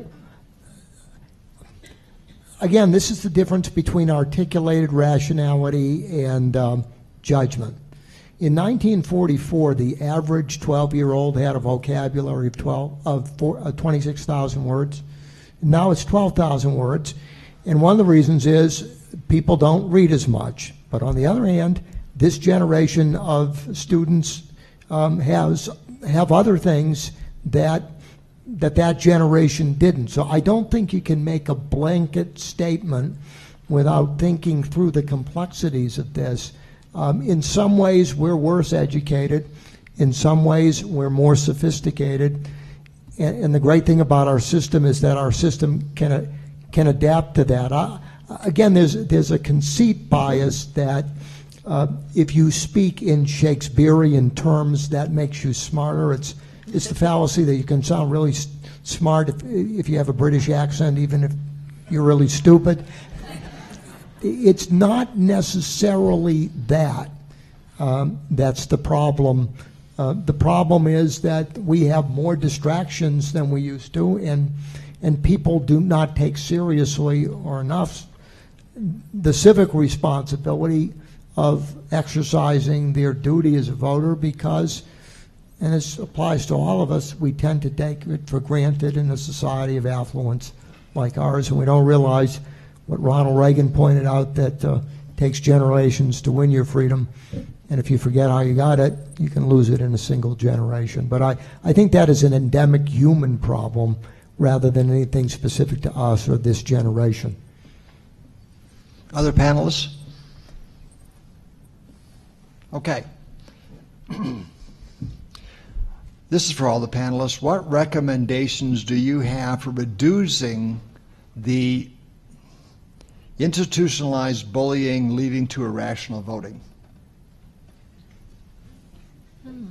Again, this is the difference between articulated rationality and um, judgment. In nineteen forty-four, the average twelve-year-old had a vocabulary of, twelve, of four, uh, twenty-six thousand words. Now it's twelve thousand words. And one of the reasons is people don't read as much. But on the other hand, this generation of students um, has have other things that, that that generation didn't. So I don't think you can make a blanket statement without thinking through the complexities of this. Um, in some ways, we're worse educated. In some ways, we're more sophisticated. And, and the great thing about our system is that our system can, uh, can adapt to that. I, again, there's, there's a conceit bias that uh, if you speak in Shakespearean terms, that makes you smarter. It's, it's the fallacy that you can sound really s- smart if, if you have a British accent, even if you're really stupid. It's not necessarily that. Um, that's the problem. Uh, the problem is that we have more distractions than we used to, and and people do not take seriously or enough the civic responsibility of exercising their duty as a voter, because, and this applies to all of us, we tend to take it for granted in a society of affluence like ours, and we don't realize what Ronald Reagan pointed out, that uh, it takes generations to win your freedom, and if you forget how you got it, you can lose it in a single generation. But I, I think that is an endemic human problem rather than anything specific to us or this generation. Other panelists? Okay. This is for all the panelists. What recommendations do you have for reducing the institutionalized bullying leading to irrational voting? Hmm.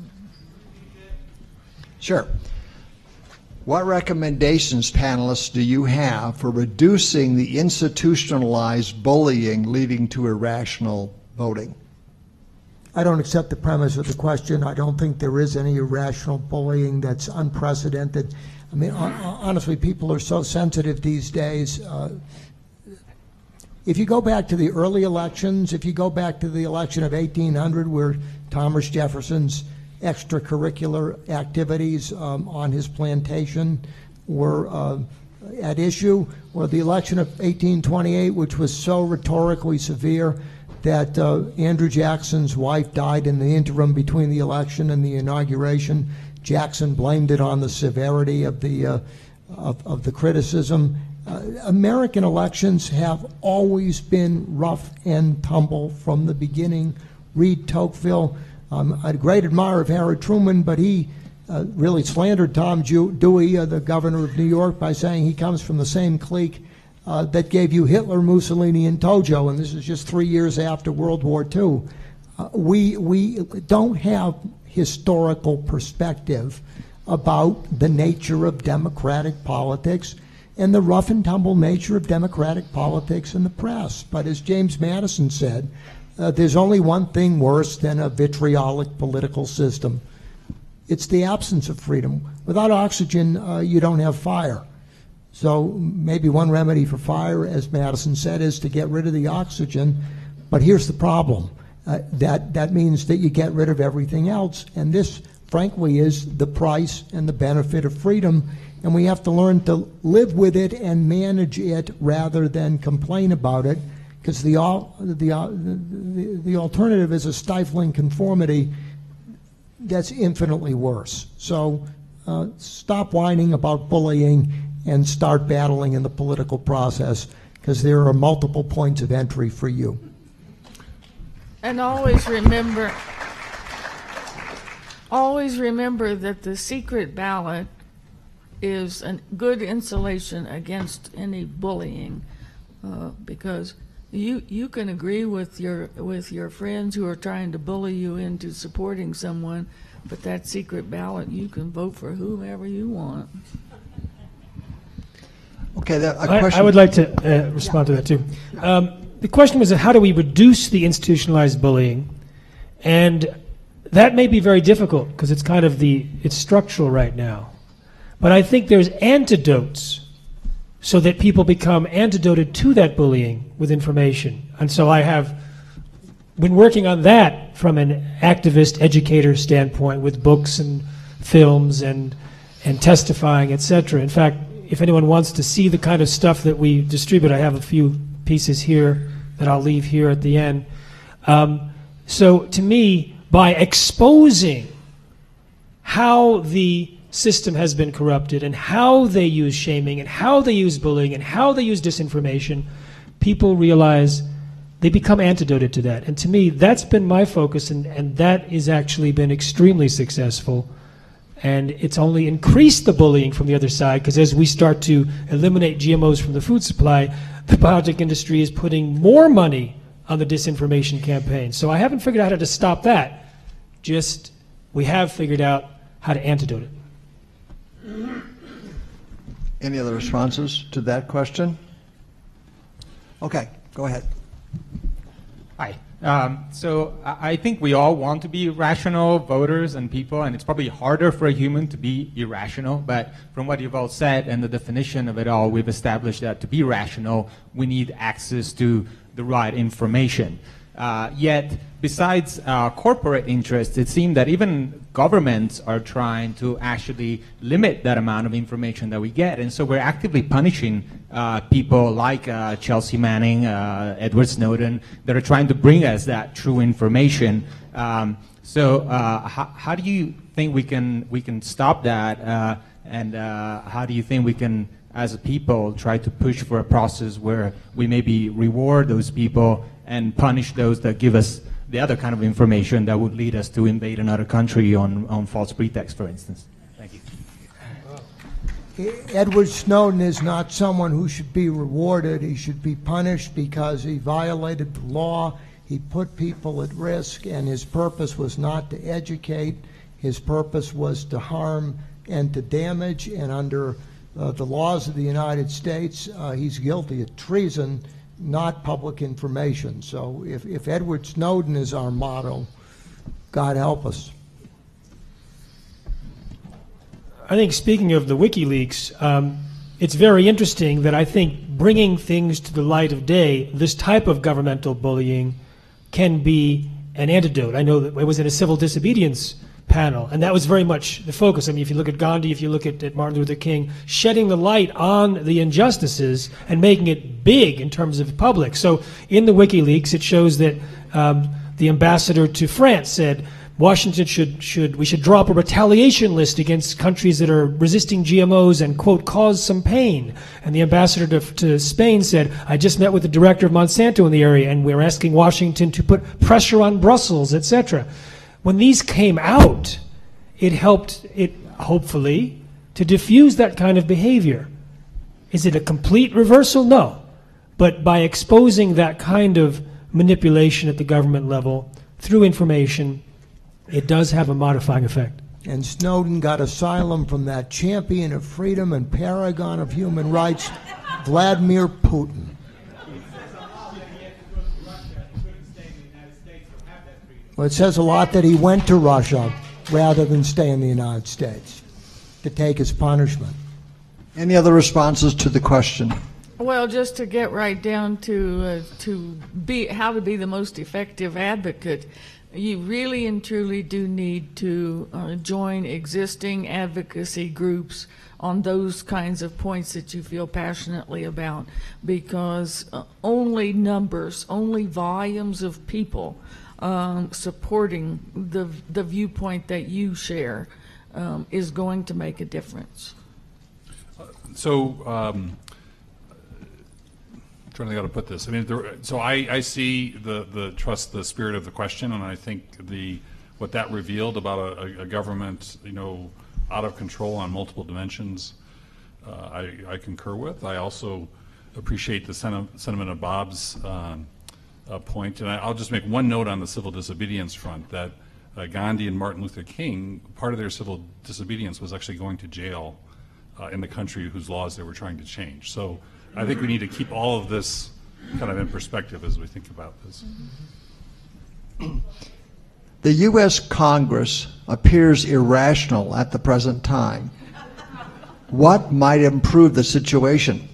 Sure. What recommendations, panelists, do you have for reducing the institutionalized bullying leading to irrational voting? I don't accept the premise of the question. I don't think there is any irrational bullying that's unprecedented. I mean, honestly, people are so sensitive these days. Uh, if you go back to the early elections, if you go back to the election of eighteen hundred, where Thomas Jefferson's extracurricular activities um, on his plantation were uh, at issue, or the election of eighteen twenty-eight, which was so rhetorically severe that uh, Andrew Jackson's wife died in the interim between the election and the inauguration. Jackson blamed it on the severity of the uh, of, of the criticism. Uh, American elections have always been rough and tumble from the beginning. Reed Tocqueville, um, I'm a great admirer of Harry Truman, but he uh, really slandered Tom Dewey, uh, the governor of New York, by saying he comes from the same clique Uh, that gave you Hitler, Mussolini, and Tojo, and this is just three years after World War Two. Uh, we, we don't have historical perspective about the nature of democratic politics and the rough and tumble nature of democratic politics in the press. But as James Madison said, uh, there's only one thing worse than a vitriolic political system. It's the absence of freedom. Without oxygen, uh, you don't have fire. So maybe one remedy for fire, as Madison said, is to get rid of the oxygen. But here's the problem. Uh, that, that means that you get rid of everything else. And this, frankly, is the price and the benefit of freedom. And we have to learn to live with it and manage it rather than complain about it, because the, the, the, the alternative is a stifling conformity that's infinitely worse. So uh, stop whining about bullying and start battling in the political process, because there are multiple points of entry for you. And always remember, always remember that the secret ballot is a good insulation against any bullying, uh, because you you can agree with your with your friends who are trying to bully you into supporting someone, but that secret ballot, you can vote for whomever you want. Okay, that, a I, question. I would like to uh, respond to that too. Um, the question was, how do we reduce the institutionalized bullying? And that may be very difficult because it's kind of the, it's structural right now. But I think there's antidotes so that people become antidoted to that bullying with information. And so I have been working on that from an activist educator standpoint with books and films and, and testifying, et cetera. In fact, if anyone wants to see the kind of stuff that we distribute, I have a few pieces here that I'll leave here at the end. Um, so to me, by exposing how the system has been corrupted and how they use shaming and how they use bullying and how they use disinformation, people realize they become antidoted to that. And to me, that's been my focus, and, and that has actually been extremely successful. And it's only increased the bullying from the other side, because as we start to eliminate G M Os from the food supply, the biotech industry is putting more money on the disinformation campaign. So I haven't figured out how to stop that. Just, we have figured out how to antidote it. Any other responses to that question? Okay, go ahead. Hi. Um, so I I think we all want to be rational voters and people, and it's probably harder for a human to be irrational. But from what you've all said and the definition of it all, we've established that to be rational, we need access to the right information. Uh, yet, besides uh, corporate interests, it seems that even governments are trying to actually limit that amount of information that we get. And so we're actively punishing uh, people like uh, Chelsea Manning, uh, Edward Snowden, that are trying to bring us that true information. Um, so uh, how, how do you think we can, we can stop that? Uh, and uh, how do you think we can, as a people, try to push for a process where we maybe reward those people and punish those that give us the other kind of information that would lead us to invade another country on, on false pretext, for instance? Thank you. Edward Snowden is not someone who should be rewarded. He should be punished because he violated the law. He put people at risk, and his purpose was not to educate. His purpose was to harm and to damage, and under uh, the laws of the United States, uh, he's guilty of treason, not public information. So if, if Edward Snowden is our motto, God help us. I think, speaking of the WikiLeaks, um, it's very interesting that I think bringing things to the light of day, this type of governmental bullying, can be an antidote. I know that I was in a civil disobedience panel, and that was very much the focus. I mean, if you look at Gandhi, if you look at, at Martin Luther King, shedding the light on the injustices and making it big in terms of public. So in the WikiLeaks, it shows that um, the ambassador to France said Washington should, should, we should draw up a retaliation list against countries that are resisting G M Os and, quote, cause some pain. And the ambassador to, to Spain said, I just met with the director of Monsanto in the area, and we're asking Washington to put pressure on Brussels, et cetera. When these came out, it helped, it hopefully, to diffuse that kind of behavior. Is it a complete reversal? No. But by exposing that kind of manipulation at the government level through information, it does have a modifying effect. And Snowden got asylum from that champion of freedom and paragon of human rights, Vladimir Putin. Well, it says a lot that he went to Russia rather than stay in the United States to take his punishment. Any other responses to the question? Well, just to get right down to uh, to be how to be the most effective advocate, you really and truly do need to uh, join existing advocacy groups on those kinds of points that you feel passionately about, because uh, only numbers, only volumes of people um, supporting the the viewpoint that you share um, is going to make a difference. So, um, I'm trying to think how to put this. I mean, there, so I, I see the, the trust, the spirit of the question, and I think the what that revealed about a, a government, you know, out of control on multiple dimensions, uh, I, I concur with. I also appreciate the senti- sentiment of Bob's um, uh, point, and I, I'll just make one note on the civil disobedience front, that uh, Gandhi and Martin Luther King, part of their civil disobedience was actually going to jail uh, in the country whose laws they were trying to change. So I think we need to keep all of this kind of in perspective as we think about this. The U S Congress appears irrational at the present time. What might improve the situation?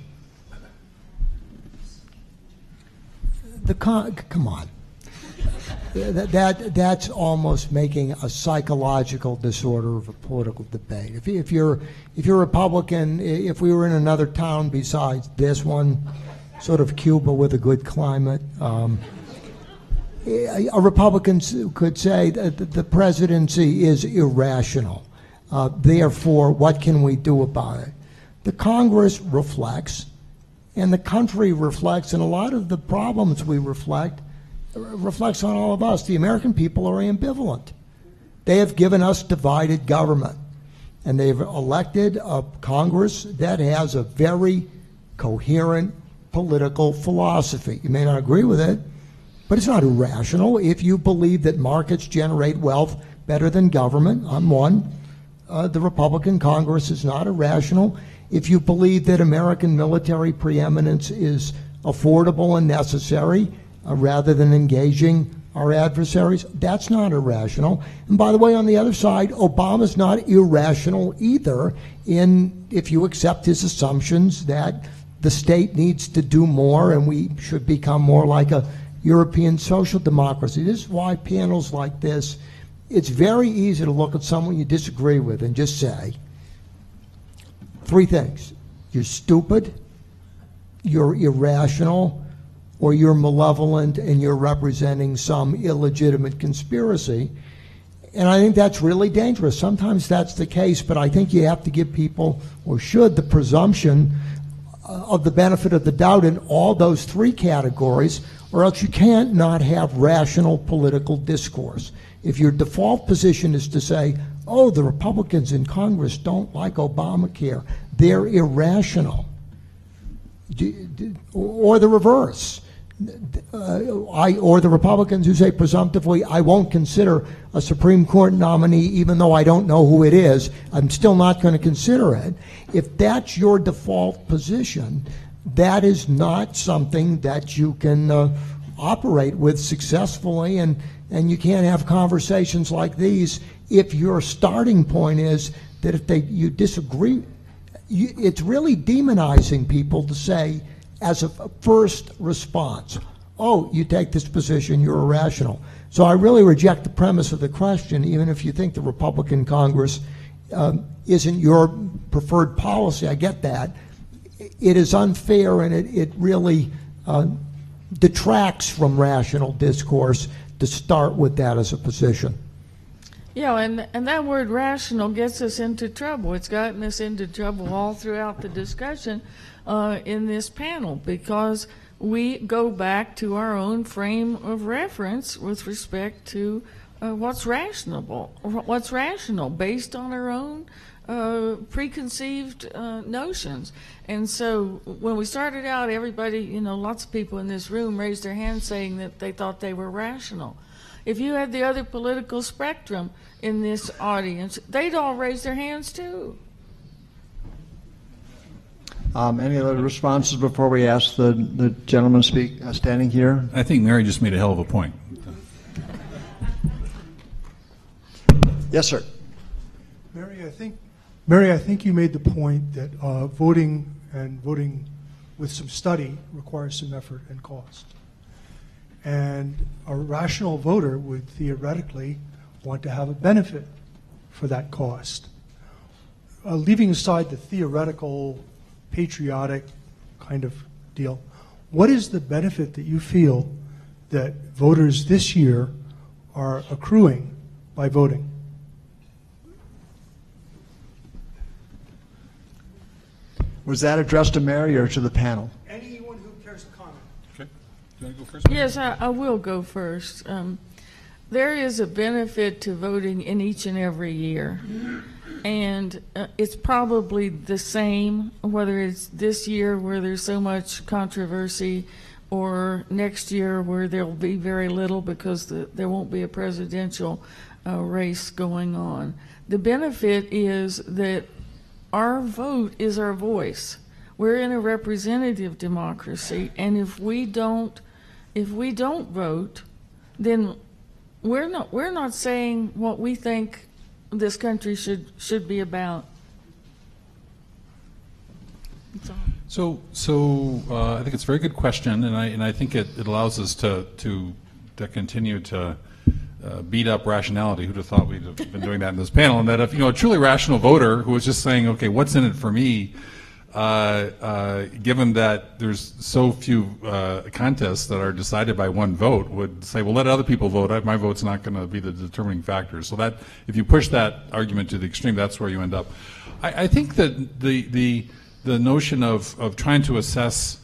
The con- come on. That, that that's almost making a psychological disorder of a political debate. If, if you're if you're Republican, if we were in another town besides this one, sort of Cuba with a good climate, um, a Republican could say that the presidency is irrational. Uh, therefore, what can we do about it? The Congress reflects And the country reflects, and a lot of the problems we reflect, reflects on all of us. The American people are ambivalent. They have given us divided government, and they've elected a Congress that has a very coherent political philosophy. You may not agree with it, but it's not irrational. If you believe that markets generate wealth better than government, I'm one. Uh, the Republican Congress is not irrational. If you believe that American military preeminence is affordable and necessary, uh, rather than engaging our adversaries, that's not irrational. And by the way, on the other side, Obama's not irrational either, in if you accept his assumptions that the state needs to do more and we should become more like a European social democracy. This is why panels like this, it's very easy to look at someone you disagree with and just say three things. You're stupid, you're irrational, or you're malevolent and you're representing some illegitimate conspiracy. And I think that's really dangerous. Sometimes that's the case, but I think you have to give people, or should, the presumption of the benefit of the doubt in all those three categories, or else you can't not have rational political discourse. If your default position is to say, oh, the Republicans in Congress don't like Obamacare, they're irrational, or the reverse. Uh, I, or the Republicans who say presumptively, I won't consider a Supreme Court nominee even though I don't know who it is, I'm still not going to consider it. If that's your default position, that is not something that you can uh, operate with successfully, and, and you can't have conversations like these if your starting point is that if they, you disagree, you, it's really demonizing people to say, as a first response, oh, you take this position, you're irrational. So I really reject the premise of the question, even if you think the Republican Congress um, isn't your preferred policy. I get that. It is unfair, and it, it really uh, detracts from rational discourse to start with that as a position. Yeah, and, and that word rational gets us into trouble. It's gotten us into trouble all throughout the discussion uh, in this panel, because we go back to our own frame of reference with respect to uh, what's rational, what's rational based on our own uh, preconceived uh, notions. And so when we started out, everybody, you know, lots of people in this room raised their hands saying that they thought they were rational. If you had the other political spectrum in this audience, they'd all raise their hands too. Um, any other responses before we ask the, the gentleman speak uh, standing here? I think Mary just made a hell of a point. Yes, sir. Mary, I think, Mary, I think you made the point that uh, voting and voting with some study requires some effort and cost. And a rational voter would theoretically want to have a benefit for that cost. Uh, leaving aside the theoretical, patriotic kind of deal, what is the benefit that you feel that voters this year are accruing by voting? Was that addressed to Mary or to the panel? Anyone who cares to comment. Okay. Do you want to go first? Yes, I, I will go first. Um, there is a benefit to voting in each and every year. And uh, it's probably the same, whether it's this year where there's so much controversy, or next year where there'll be very little because the, there won't be a presidential uh, race going on. The benefit is that our vote is our voice. We're in a representative democracy, and if we don't, if we don't vote, then we're not we're not saying what we think this country should should be about. So, so uh, I think it's a very good question, and I and I think it, it allows us to to to continue to uh, beat up rationality. Who'd have thought we'd have been doing that in this panel? And that if you know a truly rational voter who was just saying, okay, what's in it for me? Uh, uh, given that there's so few uh, contests that are decided by one vote, would say, well, let other people vote. I, my vote's not going to be the determining factor. So that, if you push that argument to the extreme, that's where you end up. I, I think that the the the notion of of trying to assess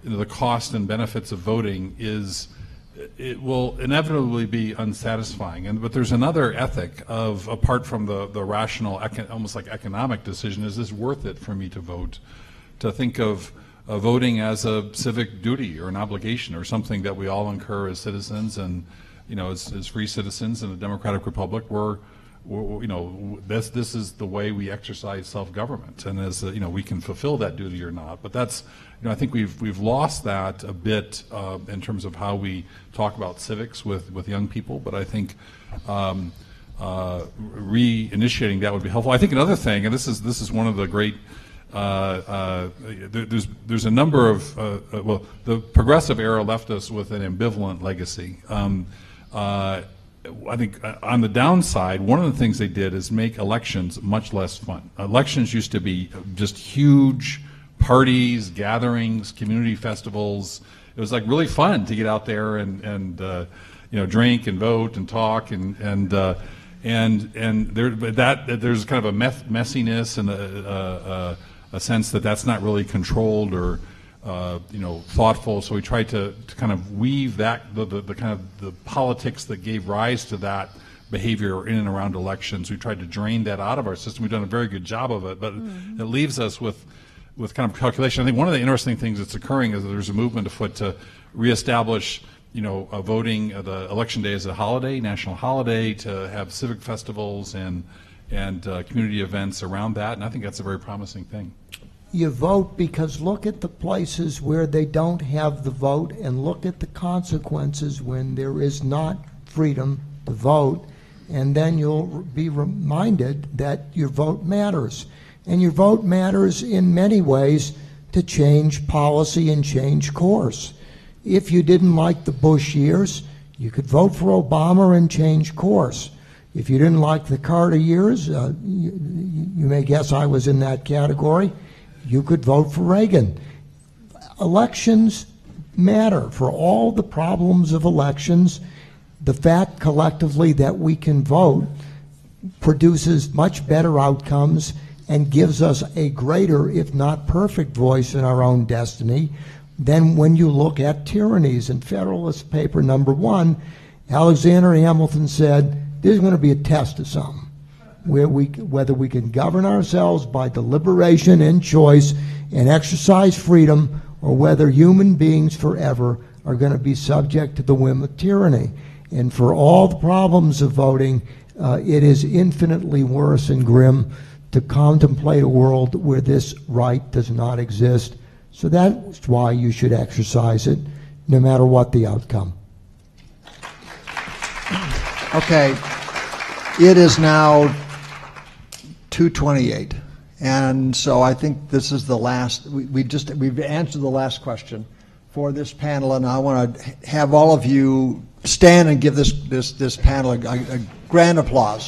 you know, the cost and benefits of voting is, it will inevitably be unsatisfying. And but there's another ethic of, apart from the the rational, econ, almost like economic decision, is this worth it for me to vote? To think of uh, voting as a civic duty or an obligation or something that we all incur as citizens, and you know, as, as free citizens in a democratic republic, we're, we're you know, this this is the way we exercise self-government, and as uh, you know, we can fulfill that duty or not. But that's, you know, I think we've we've lost that a bit uh, in terms of how we talk about civics with with young people. But I think um, uh, reinitiating that would be helpful. I think another thing, and this is this is one of the great. Uh, uh, there, there's there's a number of uh, uh, well, the progressive era left us with an ambivalent legacy. Um, uh, I think uh, on the downside, one of the things they did is make elections much less fun. Elections used to be just huge parties, gatherings, community festivals. It was like really fun to get out there and and uh, you know, drink and vote and talk and and uh, and and there that there's kind of a meth messiness and a, a, a sense that that's not really controlled or uh, you know, thoughtful. So we tried to, to kind of weave that the, the the kind of the politics that gave rise to that behavior in and around elections. We tried to drain that out of our system. We've done a very good job of it, but mm-hmm. it leaves us with with kind of calculation. I think one of the interesting things that's occurring is that there's a movement afoot to reestablish, you know, uh, voting, uh, the election day as a holiday, national holiday, to have civic festivals and and uh, community events around that, and I think that's a very promising thing. You vote because look at the places where they don't have the vote, and look at the consequences when there is not freedom to vote, and then you'll be reminded that your vote matters. And your vote matters in many ways to change policy and change course. If you didn't like the Bush years, you could vote for Obama and change course. If you didn't like the Carter years, uh, you, you may guess I was in that category, you could vote for Reagan. Elections matter. For all the problems of elections, the fact collectively that we can vote produces much better outcomes and gives us a greater, if not perfect, voice in our own destiny than when you look at tyrannies. In Federalist Paper number one, Alexander Hamilton said, there's going to be a test of something, where we, whether we can govern ourselves by deliberation and choice and exercise freedom, or whether human beings forever are going to be subject to the whim of tyranny. And for all the problems of voting, uh, it is infinitely worse and grim to contemplate a world where this right does not exist. So that's why you should exercise it, no matter what the outcome. Okay, it is now two twenty-eight, and so I think this is the last. We, we just we've answered the last question for this panel, and I want to have all of you stand and give this this this panel a, a grand applause.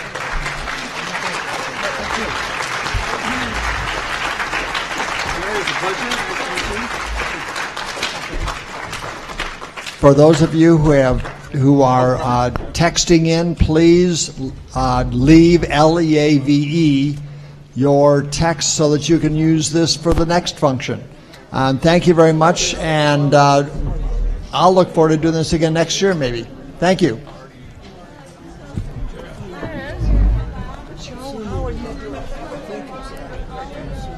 For those of you who have who are uh, texting in, please uh, leave L E A V E your text so that you can use this for the next function. Um, thank you very much, and uh, I'll look forward to doing this again next year, maybe. Thank you. How are you doing?